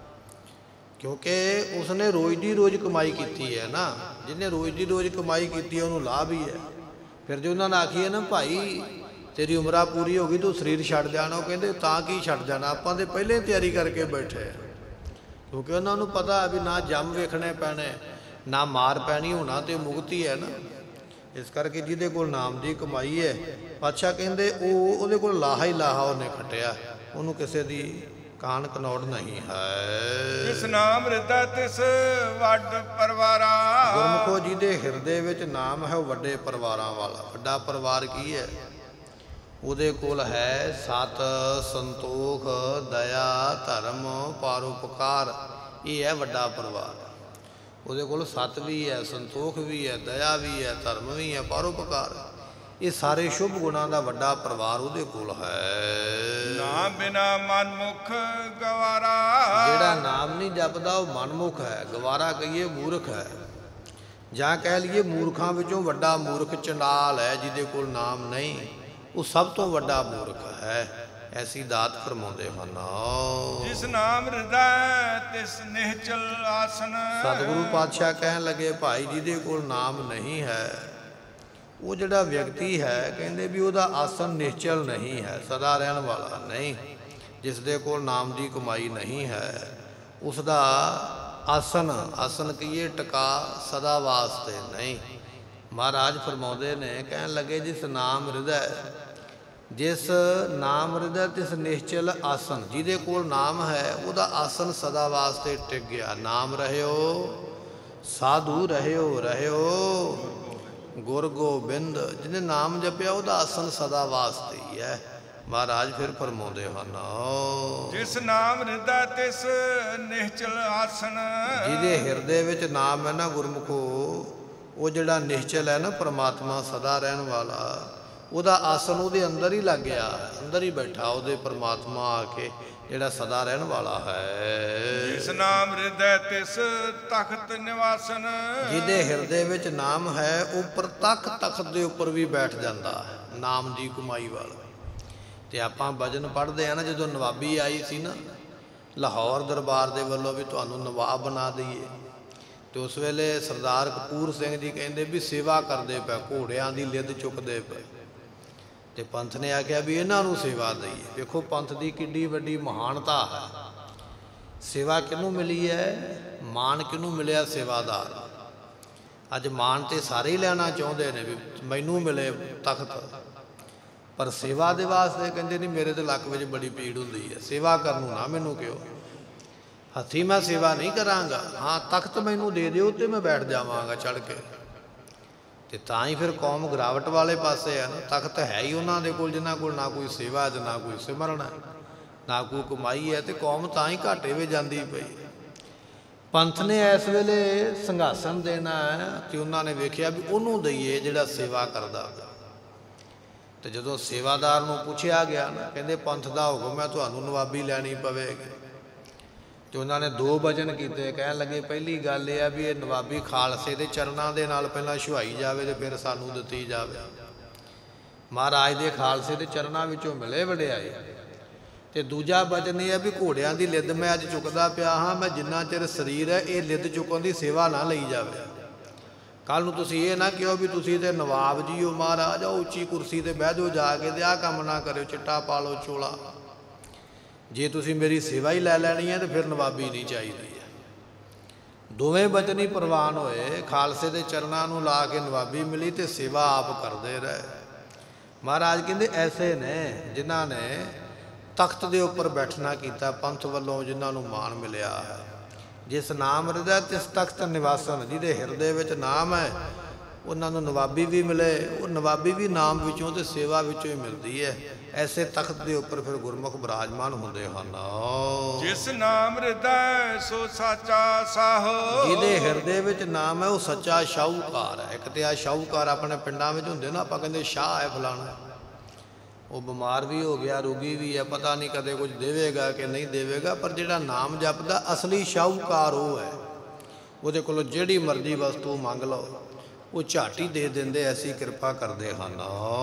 ਕਿਉਂਕਿ ਉਸਨੇ ਰੋਜ਼ ਦੀ ਰੋਜ਼ ਕਮਾਈ ਕੀਤੀ ਹੈ ਨਾ। ਜਿਹਨੇ ਰੋਜ਼ ਦੀ ਰੋਜ਼ ਕਮਾਈ ਕੀਤੀ ਹੈ ਉਹਨੂੰ ਲਾਭ ਹੀ ਹੈ। ਫਿਰ ਜੇ ਉਹਨਾਂ ਨੇ ਆਖੀਏ ਨਾ ਭਾਈ ਤੇਰੀ ਉਮਰਾਂ ਪੂਰੀ ਹੋ ਗਈ, ਤੂੰ ਸਰੀਰ ਛੱਡ ਜਾਣਾ, ਉਹ ਕਹਿੰਦੇ ਤਾਂ ਕੀ ਛੱਡ ਜਾਣਾ, ਆਪਾਂ ਤਾਂ ਪਹਿਲੇ ਤਿਆਰੀ ਕਰਕੇ ਬੈਠੇ ਆ। ਕਿਉਂਕਿ ਉਹਨਾਂ ਨੂੰ ਪਤਾ ਵੀ ਨਾ ਜੰਮ ਵੇਖਣੇ ਪੈਣੇ, ਨਾ ਮਾਰ ਪੈਣੀ, ਹੋਣਾ ਤੇ ਮੁਕਤੀ ਹੈ ਨਾ। ਇਸ ਕਰਕੇ ਜਿਹਦੇ ਕੋਲ ਨਾਮ ਦੀ ਕਮਾਈ ਹੈ, ਪਾਤਸ਼ਾਹ ਕਹਿੰਦੇ ਉਹ ਉਹਦੇ ਕੋਲ ਲਾਹਾ ਹੀ ਲਾਹਾ ਉਹਨੇ ਖੱਟਿਆ, ਉਹਨੂੰ ਕਿਸੇ ਦੀ ਕਾਣ ਕਨੌੜ ਨਹੀਂ ਹੈ। ਜਿਸ ਨਾਮ ਹਿਰਦੈ ਤਿਸ ਵੱਡ ਪਰਿਵਾਰਾ। ਗੁਰਮੁਖੋ ਜਿਹਦੇ ਹਿਰਦੇ ਵਿੱਚ ਨਾਮ ਹੈ ਉਹ ਵੱਡੇ ਪਰਿਵਾਰਾਂ ਵਾਲਾ। ਵੱਡਾ ਪਰਿਵਾਰ ਕੀ ਹੈ? ਉਹਦੇ ਕੋਲ ਹੈ ਸਤ, ਸੰਤੋਖ, ਦਇਆ, ਧਰਮ, ਪਰਉਪਕਾਰ। ਇਹ ਹੈ ਵੱਡਾ ਪਰਿਵਾਰ। ਉਹਦੇ ਕੋਲ ਸਤ ਵੀ ਹੈ, ਸੰਤੋਖ ਵੀ ਹੈ, ਦਇਆ ਵੀ ਹੈ, ਧਰਮ ਵੀ ਹੈ, ਪਰਉਪਕਾਰ। ਇਹ ਸਾਰੇ ਸ਼ੁਭ ਗੁਣਾਂ ਦਾ ਵੱਡਾ ਪਰਿਵਾਰ ਉਹਦੇ ਕੋਲ ਹੈ। ਨਾਮ ਬਿਨਾ ਮਨਮੁਖ ਗਵਾਰਾ। ਜਿਹੜਾ ਨਾਮ ਨਹੀਂ ਜਪਦਾ ਉਹ ਮਨਮੁਖ ਹੈ, ਗਵਾਰਾ ਕਹੀਏ ਮੂਰਖ ਹੈ, ਜਾਂ ਕਹਿ ਲਈਏ ਮੂਰਖਾਂ ਵਿੱਚੋਂ ਵੱਡਾ ਮੂਰਖ ਚੰਡਾਲ ਹੈ। ਜਿਹਦੇ ਕੋਲ ਨਾਮ ਨਹੀਂ ਉਹ ਸਭ ਤੋਂ ਵੱਡਾ ਮੂਰਖ ਹੈ। ਐਸੀ ਦਾਤ ਫਰਮਾਉਂਦੇ ਹਨ। ਜਿਸ ਨਾਮ ਹਿਰਦੈ ਤਿਸ ਨਿਹਚਲ ਆਸਨ। ਸਤਿਗੁਰੂ ਪਾਤਸ਼ਾਹ ਕਹਿਣ ਲੱਗੇ ਭਾਈ ਜਿਹਦੇ ਕੋਲ ਨਾਮ ਨਹੀਂ ਹੈ ਉਹ ਜਿਹੜਾ ਵਿਅਕਤੀ ਹੈ, ਕਹਿੰਦੇ ਵੀ ਉਹਦਾ ਆਸਨ ਨਿਸ਼ਚਲ ਨਹੀਂ ਹੈ, ਸਦਾ ਰਹਿਣ ਵਾਲਾ ਨਹੀਂ। ਜਿਸ ਦੇ ਕੋਲ ਨਾਮ ਦੀ ਕਮਾਈ ਨਹੀਂ ਹੈ ਉਸ ਦਾ ਆਸਨ, ਆਸਨ ਕਹੀਏ ਟਿਕਾ, ਸਦਾ ਵਾਸਤੇ ਨਹੀਂ। ਮਹਾਰਾਜ ਫਰਮਾਉਂਦੇ ਨੇ, ਕਹਿਣ ਲੱਗੇ ਜਿਸ ਨਾਮ ਹਿਰਦੈ, ਜਿਸ ਨਾਮ ਹਿਰਦੈ ਤਿਸ ਨਿਸ਼ਚਲ ਆਸਨ। ਜਿਹਦੇ ਕੋਲ ਨਾਮ ਹੈ ਉਹਦਾ ਆਸਨ ਸਦਾ ਵਾਸਤੇ ਟਿਕ ਗਿਆ। ਨਾਮ ਰਹਿਓ ਸਾਧੂ ਰਹਿਓ, ਰਹਿਓ ਗੁਰ ਗੋਬਿੰਦ। ਜਿਹਨੇ ਨਾਮ ਜਪਿਆ ਉਹਦਾ ਆਸਨ ਸਦਾ ਵਾਸਤੇ ਹੀ ਹੈ। ਮਹਾਰਾਜ ਫਿਰ ਫਰਮਾਉਂਦੇ ਹਨ, ਜਿਸ ਨਾਮ ਹਿਰਦੈ ਤਿਸ ਨਿਹਚਲ ਆਸਨ। ਜਿਹਦੇ ਹਿਰਦੇ ਵਿੱਚ ਨਾਮ ਹੈ ਨਾ ਗੁਰਮੁਖੋ, ਉਹ ਜਿਹੜਾ ਨਿਸ਼ਚਲ ਹੈ ਨਾ ਪਰਮਾਤਮਾ ਸਦਾ ਰਹਿਣ ਵਾਲਾ, ਉਹਦਾ ਆਸਨ ਉਹਦੇ ਅੰਦਰ ਹੀ ਲੱਗ ਗਿਆ, ਅੰਦਰ ਹੀ ਬੈਠਾ ਉਹਦੇ ਪਰਮਾਤਮਾ ਆ ਕੇ, ਜਿਹੜਾ ਸਦਾ ਰਹਿਣ ਵਾਲਾ ਹੈ। ਜਿਸ ਨਾਮ ਹਿਰਦੈ ਤਿਸ ਤਖਤ ਨਿਵਾਸਨ। ਜਿਹਦੇ ਹਿਰਦੇ ਵਿੱਚ ਨਾਮ ਹੈ ਉਹ ਪ੍ਰਤੱਖ ਤਖਤ ਦੇ ਉੱਪਰ ਵੀ ਬੈਠ ਜਾਂਦਾ ਹੈ, ਨਾਮ ਦੀ ਕਮਾਈ ਵਾਲਾ। ਤੇ ਆਪਾਂ ਭਜਨ ਪੜ੍ਹਦੇ ਆ ਨਾ, ਜਦੋਂ ਨਵਾਬੀ ਆਈ ਸੀ ਨਾ ਲਾਹੌਰ ਦਰਬਾਰ ਦੇ ਵੱਲੋਂ ਵੀ ਤੁਹਾਨੂੰ ਨਵਾਬ ਬਣਾ ਦਈਏ, ਤੇ ਉਸ ਵੇਲੇ ਸਰਦਾਰ ਕਪੂਰ ਸਿੰਘ ਜੀ ਕਹਿੰਦੇ ਵੀ ਸੇਵਾ ਕਰਦੇ ਪਏ, ਘੋੜਿਆਂ ਦੀ ਲਿੱਦ ਚੁੱਕਦੇ ਪਏ। ਤੇ ਪੰਥ ਨੇ ਆਖਿਆ ਵੀ ਇਹਨਾਂ ਨੂੰ ਸੇਵਾ ਦਈਏ। ਵੇਖੋ ਪੰਥ ਦੀ ਕਿੱਡੀ ਵੱਡੀ ਮਹਾਨਤਾ ਹੈ। ਸੇਵਾ ਕਿਹਨੂੰ ਮਿਲੀ ਹੈ? ਮਾਣ ਕਿਹਨੂੰ ਮਿਲਿਆ? ਸੇਵਾਦਾਰ। ਅੱਜ ਮਾਣ ਤੇ ਸਾਰੇ ਹੀ ਲੈਣਾ ਚਾਹੁੰਦੇ ਨੇ ਵੀ ਮੈਨੂੰ ਮਿਲੇ ਤਖਤ, ਪਰ ਸੇਵਾ ਦੇ ਵਾਸਤੇ ਕਹਿੰਦੇ ਨਹੀਂ, ਮੇਰੇ ਤੇ ਲੱਕ ਵਿੱਚ ਬੜੀ ਪੀੜ ਹੁੰਦੀ ਹੈ, ਸੇਵਾ ਕਰਨ ਨੂੰ ਨਾ ਮੈਨੂੰ ਕਿਉਂ, ਹੱਥੀਂ ਮੈਂ ਸੇਵਾ ਨਹੀਂ ਕਰਾਂਗਾ। ਹਾਂ ਤਖਤ ਮੈਨੂੰ ਦੇ ਦਿਓ ਤੇ ਮੈਂ ਬੈਠ ਜਾਵਾਂਗਾ ਚੜ ਕੇ। ਤੇ ਤਾਂ ਹੀ ਫਿਰ ਕੌਮ ਗਿਰਾਵਟ ਵਾਲੇ ਪਾਸੇ ਆ ਨਾ। ਤਖਤ ਹੈ ਹੀ ਉਹਨਾਂ ਦੇ ਕੋਲ ਜਿਨ੍ਹਾਂ ਕੋਲ ਨਾ ਕੋਈ ਸੇਵਾ ਹੈ, ਨਾ ਕੋਈ ਸਿਮਰਨ ਹੈ, ਨਾ ਕੋਈ ਕਮਾਈ ਹੈ, ਤੇ ਕੌਮ ਤਾਂ ਹੀ ਘਾਟੇ ਵਿੱਚ ਜਾਂਦੀ ਪਈ। ਪੰਥ ਨੇ ਇਸ ਵੇਲੇ ਸਿੰਘਾਸਨ ਦੇਣਾ ਹੈ ਤੇ ਉਹਨਾਂ ਨੇ ਵੇਖਿਆ ਵੀ ਉਹਨੂੰ ਦਈਏ ਜਿਹੜਾ ਸੇਵਾ ਕਰਦਾ। ਤੇ ਜਦੋਂ ਸੇਵਾਦਾਰ ਨੂੰ ਪੁੱਛਿਆ ਗਿਆ ਨਾ, ਕਹਿੰਦੇ ਪੰਥ ਦਾ ਹੁਕਮ ਹੈ ਤੁਹਾਨੂੰ ਨਵਾਬੀ ਲੈਣੀ ਪਵੇਗੀ। ਤੇ ਉਹਨਾਂ ਨੇ ਦੋ ਭਜਨ ਕੀਤੇ। ਕਹਿਣ ਲੱਗੇ ਪਹਿਲੀ ਗੱਲ ਇਹ ਆ ਵੀ ਇਹ ਨਵਾਬੀ ਖਾਲਸੇ ਦੇ ਚਰਨਾਂ ਦੇ ਨਾਲ ਪਹਿਲਾਂ ਛੁਹਾਈ ਜਾਵੇ ਤੇ ਫਿਰ ਸਾਨੂੰ ਦਿੱਤੀ ਜਾਵੇ। ਮਹਾਰਾਜ ਦੇ ਖਾਲਸੇ ਦੇ ਚਰਨਾਂ ਵਿੱਚੋਂ ਮਿਲੇ ਵਡਿਆਏ। ਤੇ ਦੂਜਾ ਬਚਨ ਇਹ ਹੈ ਵੀ ਘੋੜਿਆਂ ਦੀ ਲਿੱਦ ਮੈਂ ਅੱਜ ਚੁੱਕਦਾ ਪਿਆ ਹਾਂ, ਮੈਂ ਜਿੰਨਾ ਚਿਰ ਸਰੀਰ ਹੈ ਇਹ ਲਿੱਦ ਚੁੱਕਣ ਦੀ ਸੇਵਾ ਨਾ ਲਈ ਜਾਵੇ। ਕੱਲ੍ਹ ਨੂੰ ਤੁਸੀਂ ਇਹ ਨਾ ਕਿਹੋ ਵੀ ਤੁਸੀਂ ਤੇ ਨਵਾਬ ਜੀ ਹੋ ਮਹਾਰਾਜ, ਉੱਚੀ ਕੁਰਸੀ ਤੇ ਬਹਿ ਜਾਓ ਜਾ ਕੇ, ਤੇ ਆਹ ਕੰਮ ਨਾ ਕਰਿਓ, ਚਿੱਟਾ ਪਾ ਲਓ ਚੋਲਾ। ਜੇ ਤੁਸੀਂ ਮੇਰੀ ਸੇਵਾ ਹੀ ਲੈ ਲੈਣੀ ਹੈ ਤਾਂ ਫਿਰ ਨਵਾਬੀ ਨਹੀਂ ਚਾਹੀਦੀ ਹੈ। ਦੋਵੇਂ ਬਚਨ ਹੀ ਪ੍ਰਵਾਨ ਹੋਏ, ਖਾਲਸੇ ਦੇ ਚਰਨਾਂ ਨੂੰ ਲਾ ਕੇ ਨਵਾਬੀ ਮਿਲੀ ਤੇ ਸੇਵਾ ਆਪ ਕਰਦੇ ਰਹੇ। ਮਹਾਰਾਜ ਕਹਿੰਦੇ ਐਸੇ ਨੇ ਜਿਨ੍ਹਾਂ ਨੇ ਤਖਤ ਦੇ ਉੱਪਰ ਬੈਠਣਾ ਕੀਤਾ, ਪੰਥ ਵੱਲੋਂ ਜਿਨ੍ਹਾਂ ਨੂੰ ਮਾਣ ਮਿਲਿਆ ਹੈ। ਜਿਸ ਨਾਮ ਹਿਰਦੈ ਤਿਸ ਤਖਤ ਨਿਵਾਸਨ, ਜਿਹਦੇ ਹਿਰਦੇ ਵਿੱਚ ਨਾਮ ਹੈ ਉਹਨਾਂ ਨੂੰ ਨਵਾਬੀ ਵੀ ਮਿਲੇ। ਉਹ ਨਵਾਬੀ ਵੀ ਨਾਮ ਵਿੱਚੋਂ ਤੇ ਸੇਵਾ ਵਿੱਚੋਂ ਹੀ ਮਿਲਦੀ ਹੈ। ਐਸੇ ਤਖਤ ਦੇ ਉੱਪਰ ਫਿਰ ਗੁਰਮੁਖ ਬਿਰਾਜਮਾਨ ਹੁੰਦੇ ਹਨ। ਜਿਸ ਨਾਮ ਹਿਰਦੈ ਸੋ ਸਾਚਾ ਸਾਹੋ, ਜਿਹਦੇ ਹਿਰਦੇ ਵਿੱਚ ਨਾਮ ਹੈ ਉਹ ਸੱਚਾ ਸ਼ਾਹੂਕਾਰ ਹੈ। ਇੱਕ ਤੇ ਆ ਸ਼ਾਹੂਕਾਰ ਆਪਣੇ ਪਿੰਡਾਂ ਵਿੱਚ ਹੁੰਦੇ ਨਾ, ਆਪਾਂ ਕਹਿੰਦੇ ਸ਼ਾਹ ਹੈ ਫਲਾਣਾ, ਉਹ ਬਿਮਾਰ ਵੀ ਹੋ ਗਿਆ, ਰੋਗੀ ਵੀ ਹੈ, ਪਤਾ ਨਹੀਂ ਕਦੇ ਕੁਝ ਦੇਵੇਗਾ ਕਿ ਨਹੀਂ ਦੇਵੇਗਾ, ਪਰ ਜਿਹੜਾ ਨਾਮ ਜਪਦਾ ਅਸਲੀ ਸ਼ਾਹੂਕਾਰ ਉਹ ਹੈ। ਉਹਦੇ ਕੋਲੋਂ ਜਿਹੜੀ ਮਰਜ਼ੀ ਵਸਤੂ ਮੰਗ ਲਓ ਉਹ ਝਾਟੀ ਦੇ ਦਿੰਦੇ, ਐਸੀ ਕਿਰਪਾ ਕਰਦੇ ਹਨ।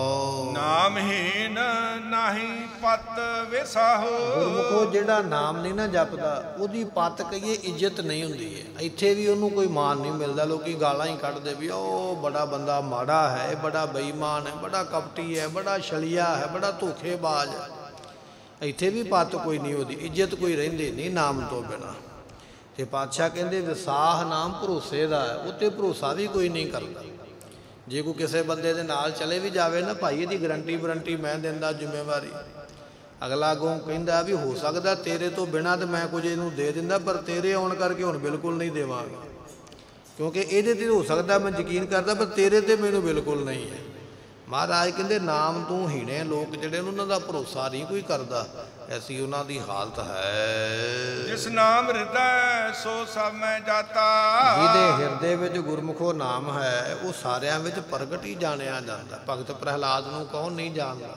ਨਾਮਹੀਨ ਨਾਹੀ ਪਤ ਵਿਸਾਹੋ, ਗੁਰਮੁਖੋ ਜਿਹੜਾ ਨਾਮ ਨਹੀਂ ਨਾ ਜਪਦਾ ਉਹਦੀ ਪਤ ਕਹੀਏ ਇੱਜ਼ਤ ਨਹੀਂ ਹੁੰਦੀ ਹੈ। ਇੱਥੇ ਵੀ ਉਹਨੂੰ ਕੋਈ ਮਾਣ ਨਹੀਂ ਮਿਲਦਾ, ਲੋਕੀ ਗਾਲਾਂ ਹੀ ਕੱਢਦੇ ਵੀ ਉਹ ਬੜਾ ਬੰਦਾ ਮਾੜਾ ਹੈ, ਬੜਾ ਬੇਈਮਾਨ ਹੈ, ਬੜਾ ਕਪਟੀ ਹੈ, ਬੜਾ ਛਲੀਆ ਹੈ, ਬੜਾ ਧੋਖੇਬਾਜ਼ ਹੈ। ਇੱਥੇ ਵੀ ਪਤ ਕੋਈ ਨਹੀਂ, ਉਹਦੀ ਇੱਜ਼ਤ ਕੋਈ ਰਹਿੰਦੀ ਨਹੀਂ ਨਾਮ ਤੋਂ ਬਿਨਾਂ। ਤੇ ਪਾਤਸ਼ਾਹ ਕਹਿੰਦੇ ਵਿਸਾਹ ਨਾਮ ਭਰੋਸੇ ਦਾ ਹੈ, ਉੱਤੇ ਭਰੋਸਾ ਵੀ ਕੋਈ ਨਹੀਂ ਕਰਦਾ। ਜੇ ਕੋਈ ਕਿਸੇ ਬੰਦੇ ਦੇ ਨਾਲ ਚਲੇ ਵੀ ਜਾਵੇ ਨਾ, ਭਾਈ ਇਹਦੀ ਗਰੰਟੀ ਵਾਰੰਟੀ ਮੈਂ ਦਿੰਦਾ, ਜ਼ਿੰਮੇਵਾਰੀ। ਅਗਲਾ ਅੱਗੋਂ ਕਹਿੰਦਾ ਵੀ ਹੋ ਸਕਦਾ ਤੇਰੇ ਤੋਂ ਬਿਨਾਂ ਤਾਂ ਮੈਂ ਕੁਝ ਇਹਨੂੰ ਦੇ ਦਿੰਦਾ, ਪਰ ਤੇਰੇ ਆਉਣ ਕਰਕੇ ਹੁਣ ਬਿਲਕੁਲ ਨਹੀਂ ਦੇਵਾਂਗਾ, ਕਿਉਂਕਿ ਇਹਦੇ 'ਤੇ ਹੋ ਸਕਦਾ ਮੈਂ ਯਕੀਨ ਕਰਦਾ, ਪਰ ਤੇਰੇ 'ਤੇ ਮੈਨੂੰ ਬਿਲਕੁਲ ਨਹੀਂ ਹੈ। ਮਹਾਰਾਜ ਕਹਿੰਦੇ ਨਾਮ ਤੋਂ ਹੀਣੇ ਲੋਕ ਜਿਹੜੇ ਉਹਨਾਂ ਦਾ ਭਰੋਸਾ ਨਹੀਂ ਕੋਈ ਕਰਦਾ, ਐਸੀ ਉਹਨਾਂ ਦੀ ਹਾਲਤ ਹੈ। ਜਿਸ ਨਾਮ ਹਿਰਦੈ ਸੋ ਸਭ ਮੈਂ ਜਾਤਾ, ਜਿਹਦੇ ਹਿਰਦੇ ਵਿੱਚ ਗੁਰਮੁਖੋ ਨਾਮ ਹੈ ਉਹ ਸਾਰਿਆਂ ਵਿੱਚ ਪ੍ਰਗਟ ਹੀ ਜਾਣਿਆ ਜਾਂਦਾ। ਭਗਤ ਪ੍ਰਹਿਲਾਦ ਨੂੰ ਕੌਣ ਨਹੀਂ ਜਾਣਦਾ,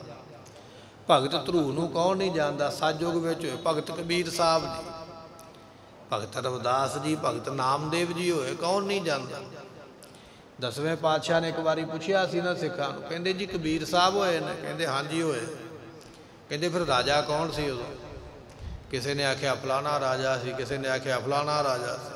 ਭਗਤ ਧਰੂ ਨੂੰ ਕੌਣ ਨਹੀਂ ਜਾਣਦਾ। ਸਤਿਯੁਗ ਵਿੱਚ ਹੋਏ ਭਗਤ ਕਬੀਰ ਸਾਹਿਬ ਜੀ, ਭਗਤ ਰਵਿਦਾਸ ਜੀ, ਭਗਤ ਨਾਮਦੇਵ ਜੀ ਹੋਏ, ਕੌਣ ਨਹੀਂ ਜਾਣਦਾ। ਦਸਵੇਂ ਪਾਤਸ਼ਾਹ ਨੇ ਇੱਕ ਵਾਰੀ ਪੁੱਛਿਆ ਸੀ ਨਾ ਸਿੱਖਾਂ ਨੂੰ, ਕਹਿੰਦੇ ਜੀ ਕਬੀਰ ਸਾਹਿਬ ਹੋਏ ਨੇ? ਕਹਿੰਦੇ ਹਾਂਜੀ ਹੋਏ। ਕਹਿੰਦੇ ਫਿਰ ਰਾਜਾ ਕੌਣ ਸੀ ਉਦੋਂ? ਕਿਸੇ ਨੇ ਆਖਿਆ ਫਲਾਣਾ ਰਾਜਾ ਸੀ, ਕਿਸੇ ਨੇ ਆਖਿਆ ਫਲਾਣਾ ਰਾਜਾ ਸੀ।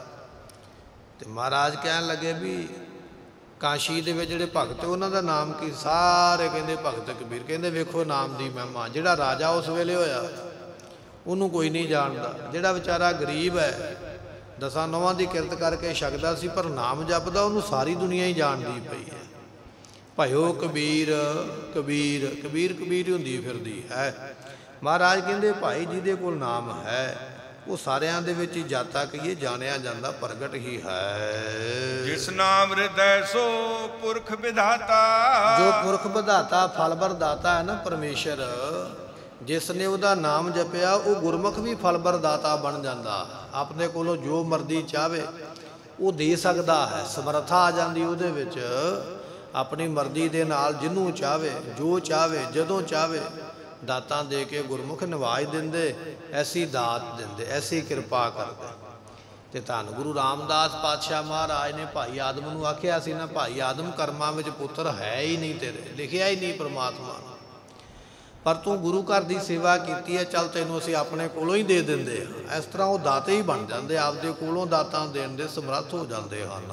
ਤੇ ਮਹਾਰਾਜ ਕਹਿਣ ਲੱਗੇ ਵੀ ਕਾਸ਼ੀ ਦੇ ਵਿੱਚ ਜਿਹੜੇ ਭਗਤ ਉਹਨਾਂ ਦਾ ਨਾਮ ਕੀ? ਸਾਰੇ ਕਹਿੰਦੇ ਭਗਤ ਕਬੀਰ। ਕਹਿੰਦੇ ਵੇਖੋ ਨਾਮ ਦੀ ਮਹਿਮਾ, ਜਿਹੜਾ ਰਾਜਾ ਉਸ ਵੇਲੇ ਹੋਇਆ ਉਹਨੂੰ ਕੋਈ ਨਹੀਂ ਜਾਣਦਾ, ਜਿਹੜਾ ਵਿਚਾਰਾ ਗਰੀਬ ਹੈ ਦਸਾਂ ਨੌਵਾਂ ਦੀ ਕਿਰਤ ਕਰਕੇ ਛਕਦਾ ਸੀ ਪਰ ਨਾਮ ਜਪਦਾ, ਉਹਨੂੰ ਸਾਰੀ ਦੁਨੀਆ ਹੀ ਜਾਣਦੀ ਪਈ ਹੈ। ਭਾਇਓ ਕਬੀਰ ਕਬੀਰ ਕਬੀਰ ਕਬੀਰ ਹੁੰਦੀ ਫਿਰਦੀ ਹੈ। ਮਹਾਰਾਜ ਕਹਿੰਦੇ ਭਾਈ ਜਿਹਦੇ ਕੋਲ ਨਾਮ ਹੈ ਉਹ ਸਾਰਿਆਂ ਦੇ ਵਿੱਚ ਹੀ ਜਾਤਾ ਕਹੀਏ ਜਾਣਿਆ ਜਾਂਦਾ, ਪ੍ਰਗਟ ਹੀ ਹੈ। ਜਿਸ ਨਾਮ ਹਿਰਦੈ ਸੋ ਪੁਰਖ ਵਿਧਾਤਾ, ਜੋ ਪੁਰਖ ਵਿਧਾਤਾ ਫਲ ਵਰਦਾਤਾ ਹੈ ਨਾ ਪਰਮੇਸ਼ਰ, ਜਿਸ ਨੇ ਉਹਦਾ ਨਾਮ ਜਪਿਆ ਉਹ ਗੁਰਮੁਖ ਵੀ ਫਲ ਵਰਦਾਤਾ ਬਣ ਜਾਂਦਾ। ਆਪਣੇ ਕੋਲੋਂ ਜੋ ਮਰਜ਼ੀ ਚਾਹਵੇ ਉਹ ਦੇ ਸਕਦਾ ਹੈ, ਸਮਰੱਥਾ ਆ ਜਾਂਦੀ ਉਹਦੇ ਵਿੱਚ। ਆਪਣੀ ਮਰਜ਼ੀ ਦੇ ਨਾਲ ਜਿਹਨੂੰ ਚਾਹਵੇ, ਜੋ ਚਾਹਵੇ, ਜਦੋਂ ਚਾਹਵੇ ਦਾਤਾਂ ਦੇ ਕੇ ਗੁਰਮੁਖ ਨਿਵਾਜ ਦਿੰਦੇ, ਐਸੀ ਦਾਤ ਦਿੰਦੇ, ਐਸੀ ਕਿਰਪਾ ਕਰਦੇ। ਤੇ ਧੰਨ ਗੁਰੂ ਰਾਮਦਾਸ ਪਾਤਸ਼ਾਹ ਮਹਾਰਾਜ ਨੇ ਭਾਈ ਆਦਮ ਨੂੰ ਆਖਿਆ ਸੀ ਨਾ, ਭਾਈ ਆਦਮ ਕਰਮਾਂ ਵਿੱਚ ਪੁੱਤਰ ਹੈ ਹੀ ਨਹੀਂ ਤੇਰੇ, ਲਿਖਿਆ ਹੀ ਨਹੀਂ ਪਰਮਾਤਮਾ ਨੇ, ਪਰ ਤੂੰ ਗੁਰੂ ਘਰ ਦੀ ਸੇਵਾ ਕੀਤੀ ਹੈ, ਚੱਲ ਤੈਨੂੰ ਅਸੀਂ ਆਪਣੇ ਕੋਲੋਂ ਹੀ ਦੇ ਦਿੰਦੇ ਹਾਂ। ਇਸ ਤਰ੍ਹਾਂ ਉਹ ਦਾਤੇ ਹੀ ਬਣ ਜਾਂਦੇ, ਆਪਦੇ ਕੋਲੋਂ ਦਾਤਾਂ ਦੇਣ ਦੇ ਸਮਰੱਥ ਹੋ ਜਾਂਦੇ ਹਨ।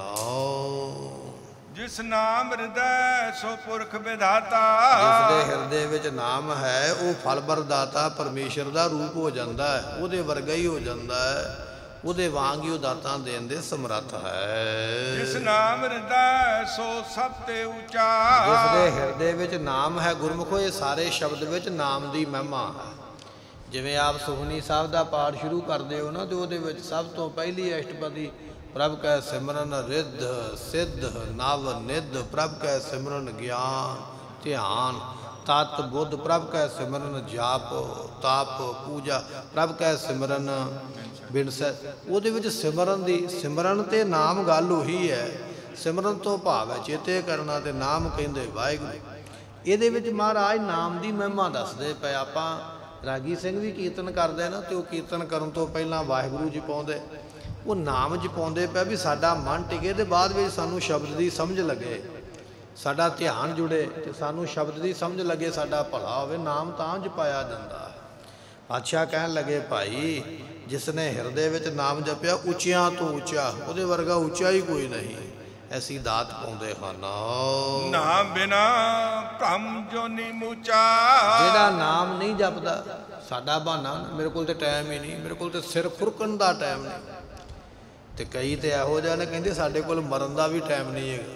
ਜਿਸ ਨਾਮ ਹਿਰਦੈ ਸੋ ਪੁਰਖ ਵਿਧਾਤਾ, ਜਿਸ ਦੇ ਹਿਰਦੇ ਵਿੱਚ ਨਾਮ ਹੈ ਉਹ ਫਲ ਵਰਦਾਤਾ ਪਰਮੇਸ਼ਰ ਦਾ ਰੂਪ ਹੋ ਜਾਂਦਾ ਹੈ, ਉਹਦੇ ਵਰਗਾ ਹੀ ਹੋ ਜਾਂਦਾ ਹੈ, ਉਹਦੇ ਵਾਂਗ ਹੀ ਉਹ ਦਾਤਾਂ ਦੇਣ ਦੇ ਸਮਰੱਥ ਹੈ। ਜਿਸ ਨਾਮ ਹਿਰਦੈ ਸੋ ਸਭ ਤੇ ਉੱਚਾ, ਜਿਸ ਦੇ ਹਿਰਦੇ ਵਿੱਚ ਨਾਮ ਹੈ ਗੁਰਮੁਖੋ, ਇਹ ਸਾਰੇ ਸ਼ਬਦ ਵਿੱਚ ਨਾਮ ਦੀ ਮਹਿਮਾ ਹੈ। ਜਿਵੇਂ ਆਪ ਸੁਖਮਨੀ ਸਾਹਿਬ ਦਾ ਪਾਠ ਸ਼ੁਰੂ ਕਰਦੇ ਹੋ ਨਾ, ਤੇ ਉਹਦੇ ਵਿੱਚ ਸਭ ਤੋਂ ਪਹਿਲੀ ਅਸ਼ਟਪਦੀ ਪ੍ਰਭ ਕੈ ਸਿਮਰਨ ਰਿੱਧ ਸਿੱਧ ਨਵ ਨਿੱਧ, ਪ੍ਰਭ ਕੈ ਸਿਮਰਨ ਗਿਆਨ ਧਿਆਨ ਤਤ ਬੁੱਧ, ਪ੍ਰਭ ਕੈ ਸਿਮਰਨ ਜਾਪ ਤਾਪ ਪੂਜਾ, ਪ੍ਰਭ ਕੈ ਸਿਮਰਨ ਬਿਨਸੈ। ਉਹਦੇ ਵਿੱਚ ਸਿਮਰਨ ਦੀ, ਸਿਮਰਨ ਤੇ ਨਾਮ ਗੱਲ ਉਹੀ ਹੈ। ਸਿਮਰਨ ਤੋਂ ਭਾਵ ਹੈ ਚੇਤੇ ਕਰਨਾ, ਤੇ ਨਾਮ ਕਹਿੰਦੇ ਵਾਹਿਗੁਰੂ। ਇਹਦੇ ਵਿੱਚ ਮਹਾਰਾਜ ਨਾਮ ਦੀ ਮਹਿਮਾ ਦੱਸਦੇ ਪਏ। ਆਪਾਂ ਰਾਗੀ ਸਿੰਘ ਵੀ ਕੀਰਤਨ ਕਰਦੇ ਨਾ, ਤੇ ਉਹ ਕੀਰਤਨ ਕਰਨ ਤੋਂ ਪਹਿਲਾਂ ਵਾਹਿਗੁਰੂ ਜੀ ਪਾਉਂਦੇ, ਉਹ ਨਾਮ ਜਪਾਉਂਦੇ ਪਿਆ ਵੀ ਸਾਡਾ ਮਨ ਟਿਕੇ ਤੇ ਬਾਅਦ ਵਿੱਚ ਸਾਨੂੰ ਸ਼ਬਦ ਦੀ ਸਮਝ ਲੱਗੇ, ਸਾਡਾ ਧਿਆਨ ਜੁੜੇ ਤੇ ਸਾਨੂੰ ਸ਼ਬਦ ਦੀ ਸਮਝ ਲੱਗੇ, ਸਾਡਾ ਭਲਾ ਹੋਵੇ। ਨਾਮ ਤਾਂ ਜਪਾਇਆ ਜਾਂਦਾ। ਪਾਤਸ਼ਾਹ ਕਹਿਣ ਲੱਗੇ ਭਾਈ ਜਿਸ ਨੇ ਹਿਰਦੇ ਵਿੱਚ ਨਾਮ ਜਪਿਆ ਉੱਚਿਆਂ ਤੋਂ ਉੱਚਾ, ਉਹਦੇ ਵਰਗਾ ਉੱਚਾ ਹੀ ਕੋਈ ਨਹੀਂ, ਐਸੀ ਦਾਤ ਪਾਉਂਦੇ ਹਨ। ਨਾਮ ਬਿਨਾ ਭ੍ਰਮ ਜੋ ਨਹੀਂ ਮੂਚਾ। ਜਿਹੜਾ ਨਾਮ ਨਹੀਂ ਜਪਦਾ, ਸਾਡਾ ਬਹਾਨਾ ਮੇਰੇ ਕੋਲ ਤੇ ਟਾਈਮ ਹੀ ਨਹੀਂ, ਮੇਰੇ ਕੋਲ ਤੇ ਸਿਰ ਖੁਰਕਣ ਦਾ ਟਾਈਮ ਨਹੀਂ। ਤੇ ਕਈ ਤੇ ਇਹੋ ਜਿਹਾ ਨੇ ਕਹਿੰਦੇ ਸਾਡੇ ਕੋਲ ਮਰਨ ਦਾ ਵੀ ਟਾਈਮ ਨਹੀਂ ਹੈਗਾ।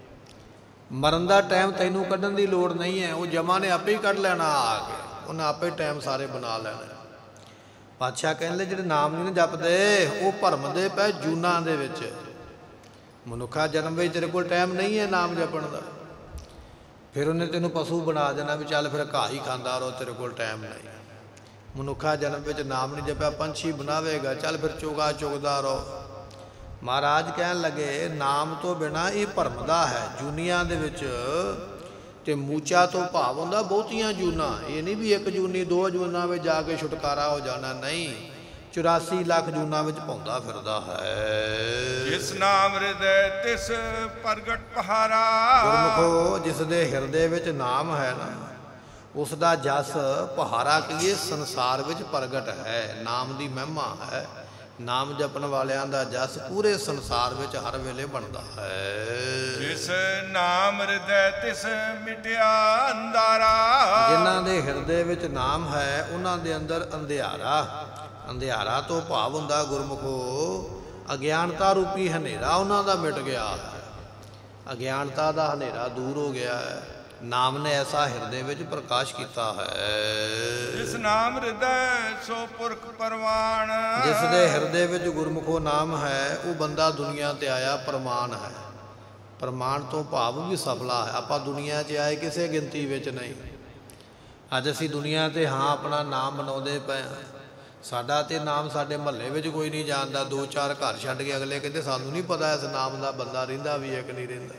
ਮਰਨ ਦਾ ਟਾਈਮ ਤੈਨੂੰ ਕੱਢਣ ਦੀ ਲੋੜ ਨਹੀਂ ਹੈ, ਉਹ ਜਮਾ ਨੇ ਆਪੇ ਹੀ ਕੱਢ ਲੈਣਾ ਆ ਕੇ, ਉਹਨੇ ਆਪੇ ਟਾਈਮ ਸਾਰੇ ਬਣਾ ਲੈਣਾ। ਪਾਤਸ਼ਾਹ ਕਹਿੰਦੇ ਜਿਹੜੇ ਨਾਮ ਨਹੀਂ ਜਪਦੇ ਉਹ ਭਰਮਦੇ ਪਏ ਜੂਨਾਂ ਦੇ ਵਿੱਚ। ਮਨੁੱਖਾ ਜਨਮ ਵਿੱਚ ਤੇਰੇ ਕੋਲ ਟਾਈਮ ਨਹੀਂ ਹੈ ਨਾਮ ਜਪਣ ਦਾ, ਫਿਰ ਉਹਨੇ ਤੈਨੂੰ ਪਸ਼ੂ ਬਣਾ ਦੇਣਾ ਵੀ ਚੱਲ ਫਿਰ ਘਾਹ ਹੀ ਖਾਂਦਾ ਰਹੋ, ਤੇਰੇ ਕੋਲ ਟਾਈਮ ਨਹੀਂ। ਮਨੁੱਖਾ ਜਨਮ ਵਿੱਚ ਨਾਮ ਨਹੀਂ ਜਪਿਆ ਪੰਛੀ ਬਣਾਵੇਗਾ, ਚੱਲ ਫਿਰ ਚੋਗਾ ਚੁਗਦਾ ਰਹੋ। ਮਹਾਰਾਜ ਕਹਿਣ ਲੱਗੇ ਨਾਮ ਤੋਂ ਬਿਨਾਂ ਇਹ ਭਰਮਦਾ ਹੈ ਜੂਨੀਆਂ ਦੇ ਵਿੱਚ। ਤੇ ਮੂਚਾ ਤੋਂ ਭਾਵ ਹੁੰਦਾ ਬਹੁਤੀਆਂ ਜੂਨਾਂ, ਇਹ ਨਹੀਂ ਵੀ ਇੱਕ ਜੂਨੀ ਦੋ ਜੂਨਾਂ ਵਿੱਚ ਜਾ ਕੇ ਛੁਟਕਾਰਾ ਹੋ ਜਾਣਾ, ਨਹੀਂ, ਚੁਰਾਸੀ ਲੱਖ ਜੂਨਾਂ ਵਿੱਚ ਪਾਉਂਦਾ ਫਿਰਦਾ ਹੈ। ਜਿਸ ਨਾਮ ਹਿਰਦੈ ਤਿਸ ਪ੍ਰਗਟ ਪਹਾਰਾ। ਗੁਰਮੁਖੋ ਜਿਸ ਦੇ ਹਿਰਦੇ ਵਿੱਚ ਨਾਮ ਹੈ ਨਾ, ਉਸ ਦਾ ਜਸ ਪਹਾਰਾ ਕਹੀਏ ਸੰਸਾਰ ਵਿੱਚ ਪ੍ਰਗਟ ਹੈ। ਨਾਮ ਦੀ ਮਹਿਮਾ ਹੈ, ਨਾਮ ਜਪਣ ਵਾਲਿਆਂ ਦਾ ਜਸ ਪੂਰੇ ਸੰਸਾਰ ਵਿੱਚ ਹਰ ਵੇਲੇ ਬਣਦਾ ਹੈ। ਜਿਸ ਨਾਮ ਹਿਰਦੈ ਤਿਸ ਮਿਟਿਆ ਅੰਧਾਰਾ। ਜਿਨ੍ਹਾਂ ਦੇ ਹਿਰਦੇ ਵਿੱਚ ਨਾਮ ਹੈ ਉਹਨਾਂ ਦੇ ਅੰਦਰ ਅੰਧਿਆਰਾ, ਅੰਧਿਆਰਾ ਤੋਂ ਭਾਵ ਹੁੰਦਾ ਗੁਰਮੁਖੋ ਅਗਿਆਨਤਾ ਰੂਪੀ ਹਨੇਰਾ ਉਹਨਾਂ ਦਾ ਮਿਟ ਗਿਆ ਹੈ। ਅਗਿਆਨਤਾ ਦਾ ਹਨੇਰਾ ਦੂਰ ਹੋ ਗਿਆ ਹੈ, ਨਾਮ ਨੇ ਐਸਾ ਹਿਰਦੇ ਵਿੱਚ ਪ੍ਰਕਾਸ਼ ਕੀਤਾ ਹੈ। ਜਿਸ ਨਾਮ ਹਿਰਦੈ ਸੋ ਪੁਰਖ ਪਰਵਾਨ। ਜਿਸ ਦੇ ਹਿਰਦੇ ਵਿੱਚ ਗੁਰਮੁਖੋ ਨਾਮ ਹੈ ਉਹ ਬੰਦਾ ਦੁਨੀਆ ਤੇ ਆਇਆ ਪ੍ਰਮਾਣ ਹੈ। ਪ੍ਰਮਾਣ ਤੋਂ ਭਾਵ ਵੀ ਸਫਲਾ ਹੈ। ਆਪਾਂ ਦੁਨੀਆ 'ਚ ਆਏ ਕਿਸੇ ਗਿਣਤੀ ਵਿੱਚ ਨਹੀਂ। ਅੱਜ ਅਸੀਂ ਦੁਨੀਆ ਤੇ ਹਾਂ ਆਪਣਾ ਨਾਮ ਮਨਾਉਂਦੇ ਪਏ ਹਾਂ, ਸਾਡਾ ਤੇ ਨਾਮ ਸਾਡੇ ਮਹੱਲੇ ਵਿੱਚ ਕੋਈ ਨਹੀਂ ਜਾਣਦਾ। ਦੋ ਚਾਰ ਘਰ ਛੱਡ ਕੇ ਅਗਲੇ ਕਹਿੰਦੇ ਸਾਨੂੰ ਨਹੀਂ ਪਤਾ ਇਸ ਨਾਮ ਦਾ ਬੰਦਾ ਰਹਿੰਦਾ ਵੀ ਹੈ ਕਿ ਨਹੀਂ ਰਹਿੰਦਾ।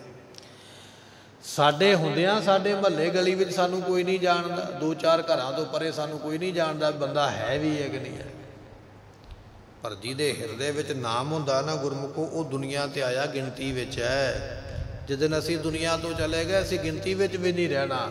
ਸਾਡੇ ਹੁੰਦਿਆਂ ਸਾਡੇ ਮਹੱਲੇ ਗਲੀ ਵਿੱਚ ਸਾਨੂੰ ਕੋਈ ਨਹੀਂ ਜਾਣਦਾ, ਦੋ ਚਾਰ ਘਰਾਂ ਤੋਂ ਪਰੇ ਸਾਨੂੰ ਕੋਈ ਨਹੀਂ ਜਾਣਦਾ ਬੰਦਾ ਹੈ ਵੀ ਹੈ ਕਿ ਨਹੀਂ ਹੈ। ਪਰ ਜਿਹਦੇ ਹਿਰਦੇ ਵਿੱਚ ਨਾਮ ਹੁੰਦਾ ਨਾ ਗੁਰਮੁਖੋ ਉਹ ਦੁਨੀਆ ਤੇ ਆਇਆ ਗਿਣਤੀ ਵਿੱਚ ਹੈ। ਜਿਸ ਦਿਨ ਅਸੀਂ ਦੁਨੀਆ ਤੋਂ ਚਲੇ ਗਏ ਅਸੀਂ ਗਿਣਤੀ ਵਿੱਚ ਵੀ ਨਹੀਂ ਰਹਿਣਾ।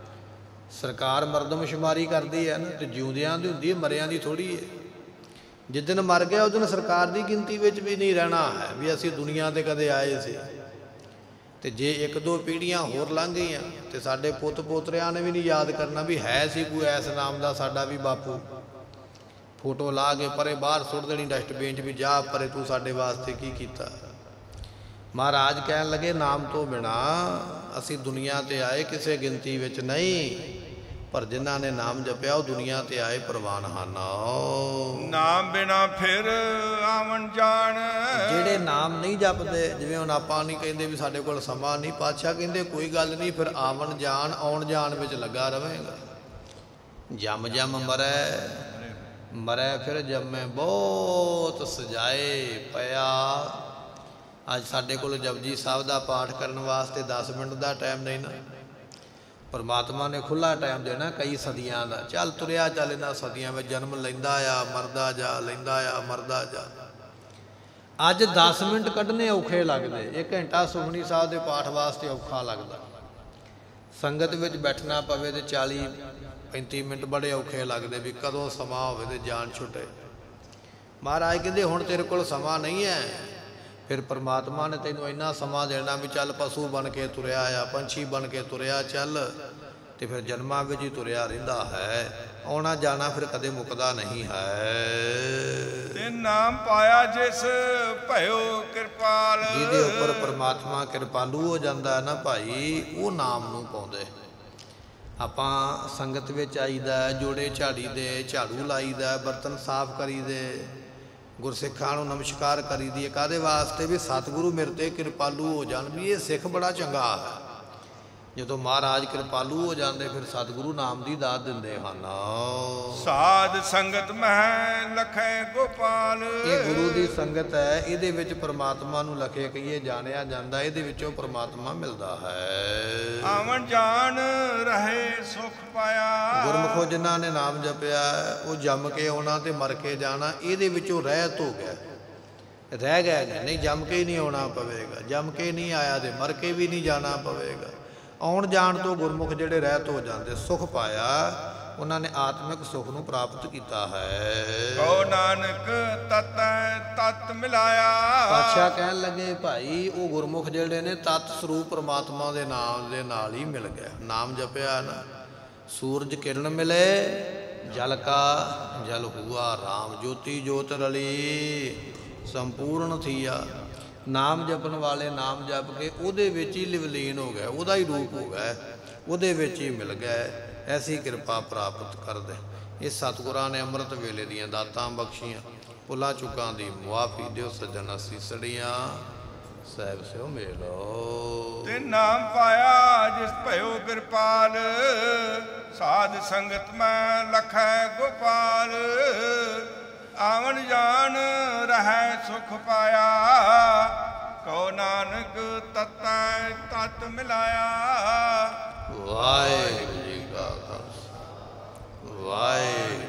ਸਰਕਾਰ ਮਰਦਮਸ਼ੁਮਾਰੀ ਕਰਦੀ ਹੈ ਨਾ, ਤੇ ਜਿਉਂਦਿਆਂ ਦੀ ਹੁੰਦੀ ਹੈ, ਮਰਿਆਂ ਦੀ ਥੋੜ੍ਹੀ ਹੈ। ਜਿਸ ਦਿਨ ਮਰ ਗਿਆ ਉਸ ਦਿਨ ਸਰਕਾਰ ਦੀ ਗਿਣਤੀ ਵਿੱਚ ਵੀ ਨਹੀਂ ਰਹਿਣਾ ਹੈ ਵੀ ਅਸੀਂ ਦੁਨੀਆ ਤੇ ਕਦੇ ਆਏ ਸੀ। ਤੇ ਜੇ ਇੱਕ ਦੋ ਪੀੜ੍ਹੀਆਂ ਹੋਰ ਲੰਘ ਗਈਆਂ ਤੇ ਸਾਡੇ ਪੁੱਤ ਪੋਤਰਿਆਂ ਨੇ ਵੀ ਨਹੀਂ ਯਾਦ ਕਰਨਾ ਵੀ ਹੈ ਸੀ ਕੋਈ ਐਸ ਨਾਮ ਦਾ ਸਾਡਾ ਵੀ ਬਾਪੂ। ਫੋਟੋ ਲਾ ਕੇ ਪਰੇ ਬਾਹਰ ਸੁੱਟ ਦੇਣੀ ਡਸਟਬਿਨ 'ਚ ਵੀ ਜਾ ਪਰੇ ਤੂੰ ਸਾਡੇ ਵਾਸਤੇ ਕੀ ਕੀਤਾ। ਮਹਾਰਾਜ ਕਹਿਣ ਲੱਗੇ ਨਾਮ ਤੋਂ ਬਿਨਾਂ ਅਸੀਂ ਦੁਨੀਆ ਤੇ ਆਏ ਕਿਸੇ ਗਿਣਤੀ ਵਿੱਚ ਨਹੀਂ, ਪਰ ਜਿਨ੍ਹਾਂ ਨੇ ਨਾਮ ਜਪਿਆ ਉਹ ਦੁਨੀਆ ਤੇ ਆਏ ਪ੍ਰਵਾਨ ਹਨ। ਨਾਮ ਬਿਨਾ ਫਿਰ ਆਵਣ ਜਾਣ। ਜਿਹੜੇ ਨਾਮ ਨਹੀਂ ਜਪਦੇ, ਜਿਵੇਂ ਹੁਣ ਆਪਾਂ ਨਹੀਂ ਕਹਿੰਦੇ ਵੀ ਸਾਡੇ ਕੋਲ ਸਮਾਂ ਨਹੀਂ, ਪਾਤਸ਼ਾਹ ਕਹਿੰਦੇ ਕੋਈ ਗੱਲ ਨਹੀਂ, ਫਿਰ ਆਵਣ ਜਾਣ ਆਉਣ ਜਾਣ ਵਿੱਚ ਲੱਗਾ ਰਵੇਗਾ। ਜਮ ਜਮ ਮਰੈ ਮਰੈ ਫਿਰ ਜੰਮੇ ਬਹੁਤ ਸਜਾਏ ਪਿਆ। ਅੱਜ ਸਾਡੇ ਕੋਲ ਜਪਜੀ ਸਾਹਿਬ ਦਾ ਪਾਠ ਕਰਨ ਵਾਸਤੇ ਦਸ ਮਿੰਟ ਦਾ ਟਾਈਮ ਨਹੀਂ ਨਾ। ਪਰਮਾਤਮਾ ਨੇ ਖੁੱਲ੍ਹਾ ਟਾਈਮ ਦੇਣਾ ਕਈ ਸਦੀਆਂ ਦਾ। ਚੱਲ ਤੁਰਿਆ ਚੱਲ ਇਹਨਾਂ ਸਦੀਆਂ ਵਿੱਚ ਜਨਮ ਲੈਂਦਾ ਆ ਮਰਦਾ ਜਾ, ਲੈਂਦਾ ਆ ਮਰਦਾ ਜਾ। ਅੱਜ ਦਸ ਮਿੰਟ ਕੱਢਣੇ ਔਖੇ ਲੱਗਦੇ, ਇੱਕ ਘੰਟਾ ਸੁਖਮਨੀ ਸਾਹਿਬ ਦੇ ਪਾਠ ਵਾਸਤੇ ਔਖਾ ਲੱਗਦਾ। ਸੰਗਤ ਵਿੱਚ ਬੈਠਣਾ ਪਵੇ ਤੇ ਚਾਲੀ ਪੈਂਤੀ ਮਿੰਟ ਬੜੇ ਔਖੇ ਲੱਗਦੇ ਵੀ ਕਦੋਂ ਸਮਾਂ ਹੋਵੇ ਤੇ ਜਾਨ ਛੁੱਟੇ। ਮਹਾਰਾਜ ਕਹਿੰਦੇ ਹੁਣ ਤੇਰੇ ਕੋਲ ਸਮਾਂ ਨਹੀਂ ਹੈ। ਫਿਰ ਪਰਮਾਤਮਾ ਨੇ ਤੈਨੂੰ ਇੰਨਾ ਸਮਾਂ ਦੇਣਾ ਵੀ ਚੱਲ ਪਸ਼ੂ ਬਣ ਕੇ ਤੁਰਿਆ ਆ, ਪੰਛੀ ਬਣ ਕੇ ਤੁਰਿਆ ਚੱਲ, ਤੇ ਫਿਰ ਜਨਮਾਂ ਵਿੱਚ ਹੀ ਤੁਰਿਆ ਰਹਿੰਦਾ ਹੈ। ਆਉਣਾ ਜਾਣਾ ਫਿਰ ਕਦੇ ਮੁੱਕਦਾ ਨਹੀਂ ਹੈ। ਤੇ ਨਾਮ ਪਾਇਆ ਜਿਸ ਭਇਓ ਕਿਰਪਾਲ। ਜਿਹਦੇ ਉੱਪਰ ਪਰਮਾਤਮਾ ਕਿਰਪਾਲੂ ਹੋ ਜਾਂਦਾ ਹੈ ਨਾ ਭਾਈ, ਉਹ ਨਾਮ ਨੂੰ ਪਾਉਂਦੇ। ਆਪਾਂ ਸੰਗਤ ਵਿੱਚ ਆਈਦਾ, ਜੋੜੇ ਝਾੜੀ ਦੇ, ਝਾੜੂ ਲਾਈਦਾ, ਬਰਤਨ ਸਾਫ਼ ਕਰੀਦੇ, ਗੁਰਸਿੱਖਾਂ ਨੂੰ ਨਮਸਕਾਰ ਕਰੀਦੀ ਹੈ। ਕਾਹਦੇ ਵਾਸਤੇ ਵੀ ਸਤਿਗੁਰੂ ਮੇਰੇ 'ਤੇ ਕਿਰਪਾਲੂ ਹੋ ਜਾਣ, ਵੀ ਇਹ ਸਿੱਖ ਬੜਾ ਚੰਗਾ ਹੈ। ਜਦੋਂ ਮਹਾਰਾਜ ਕਿਰਪਾਲੂ ਹੋ ਜਾਂਦੇ ਫਿਰ ਸਤਿਗੁਰੂ ਨਾਮ ਦੀ ਦਾਤ ਦਿੰਦੇ ਹਨ। ਸਾਧ ਸੰਗਤ ਮਹਿ ਲਖੈ ਗੋਪਾਲ। ਇਹ ਗੁਰੂ ਦੀ ਸੰਗਤ ਹੈ, ਇਹਦੇ ਵਿੱਚ ਪਰਮਾਤਮਾ ਨੂੰ ਲਖੇ ਕਹੀਏ ਜਾਣਿਆ ਜਾਂਦਾ, ਇਹਦੇ ਵਿੱਚੋਂ ਪਰਮਾਤਮਾ ਮਿਲਦਾ ਹੈ। ਆਵਣ ਜਾਣ ਰਹੇ ਸੁਖ ਪਾਇਆ। ਗੁਰਮੁਖੋ ਜਿਨ੍ਹਾਂ ਨੇ ਨਾਮ ਜਪਿਆ ਉਹ ਜੰਮ ਕੇ ਆਉਣਾ ਤੇ ਮਰ ਕੇ ਜਾਣਾ, ਇਹਦੇ ਵਿੱਚੋਂ ਰਹਿਤ ਹੋ ਗਿਆ, ਰਹਿ ਗਏ ਨਹੀਂ। ਜੰਮ ਕੇ ਹੀ ਨਹੀਂ ਆਉਣਾ ਪਵੇਗਾ, ਜੰਮ ਕੇ ਨਹੀਂ ਆਇਆ ਤੇ ਮਰ ਕੇ ਵੀ ਨਹੀਂ ਜਾਣਾ ਪਵੇਗਾ। ਆਉਣ ਜਾਣ ਤੋਂ ਗੁਰਮੁਖ ਜਿਹੜੇ ਰਹਿਤ ਹੋ ਜਾਂਦੇ, ਸੁਖ ਪਾਇਆ। ਉਹਨਾਂ ਨੇ ਆਤਮਿਕ ਸੁਖ ਨੂੰ ਪ੍ਰਾਪਤ ਕੀਤਾ ਹੈ। ਕਉ ਨਾਨਕ ਤਤੈ ਤਤ ਮਿਲਾਇਆ। ਪਾਤਸ਼ਾਹ ਕਹਿਣ ਲੱਗੇ ਭਾਈ ਉਹ ਗੁਰਮੁਖ ਜਿਹੜੇ ਨੇ ਤਤ ਸਰੂਪ ਪਰਮਾਤਮਾ ਦੇ ਨਾਮ ਦੇ ਨਾਲ ਹੀ ਮਿਲ ਗਿਆ। ਨਾਮ ਜਪਿਆ ਨਾ, ਸੂਰਜ ਕਿਰਨ ਮਿਲੇ ਜਲ ਕਾ ਜਲ ਹੁਆ, ਰਾਮ ਜੋਤੀ ਜੋਤ ਰਲੀ ਸੰਪੂਰਨ ਥੀਆ। ਨਾਮ ਜਪਣ ਵਾਲੇ ਨਾਮ ਜਪ ਕੇ ਉਹਦੇ ਵਿੱਚ ਹੀ ਲਿਵਲੀਨ ਹੋ ਗਿਆ, ਉਹਦਾ ਹੀ ਰੂਪ ਹੋ ਗਿਆ, ਉਹਦੇ ਵਿੱਚ ਹੀ ਮਿਲ ਗਿਆ। ਐਸੀ ਕਿਰਪਾ ਪ੍ਰਾਪਤ ਕਰਦੇ। ਇਹ ਸਤਿਗੁਰਾਂ ਨੇ ਅੰਮ੍ਰਿਤ ਵੇਲੇ ਦੀਆਂ ਦਾਤਾਂ ਬਖਸ਼ੀਆਂ। ਭੁੱਲਾਂ ਚੁੱਕਾਂ ਦੀ ਮੁਆਫੀ ਦਿਓ ਸੱਜਣ ਅਸੀਸੜੀਆਂ ਸਾਹਿਬ ਸਿਓ ਮੇਲੋ। ਤੇ ਨਾਮ ਪਾਇਆ ਜਿਸ ਭਇਓ ਕਿਰਪਾਲ, ਸਾਧ ਸੰਗਤ ਮੈਂ ਲਖੈ ਗੋਪਾਲ। ਆਵਣ ਜਾਣ ਰਹਿ ਸੁਖ ਪਾਇਆ, ਕਉ ਨਾਨਕ ਤਤੈ ਤਤ ਮਿਲਾਇਆ। ਵਾਹਿਗੁਰੂ ਜੀ ਕਾ ਖਾਲਸਾ ਵਾਹਿਗੁਰੂ।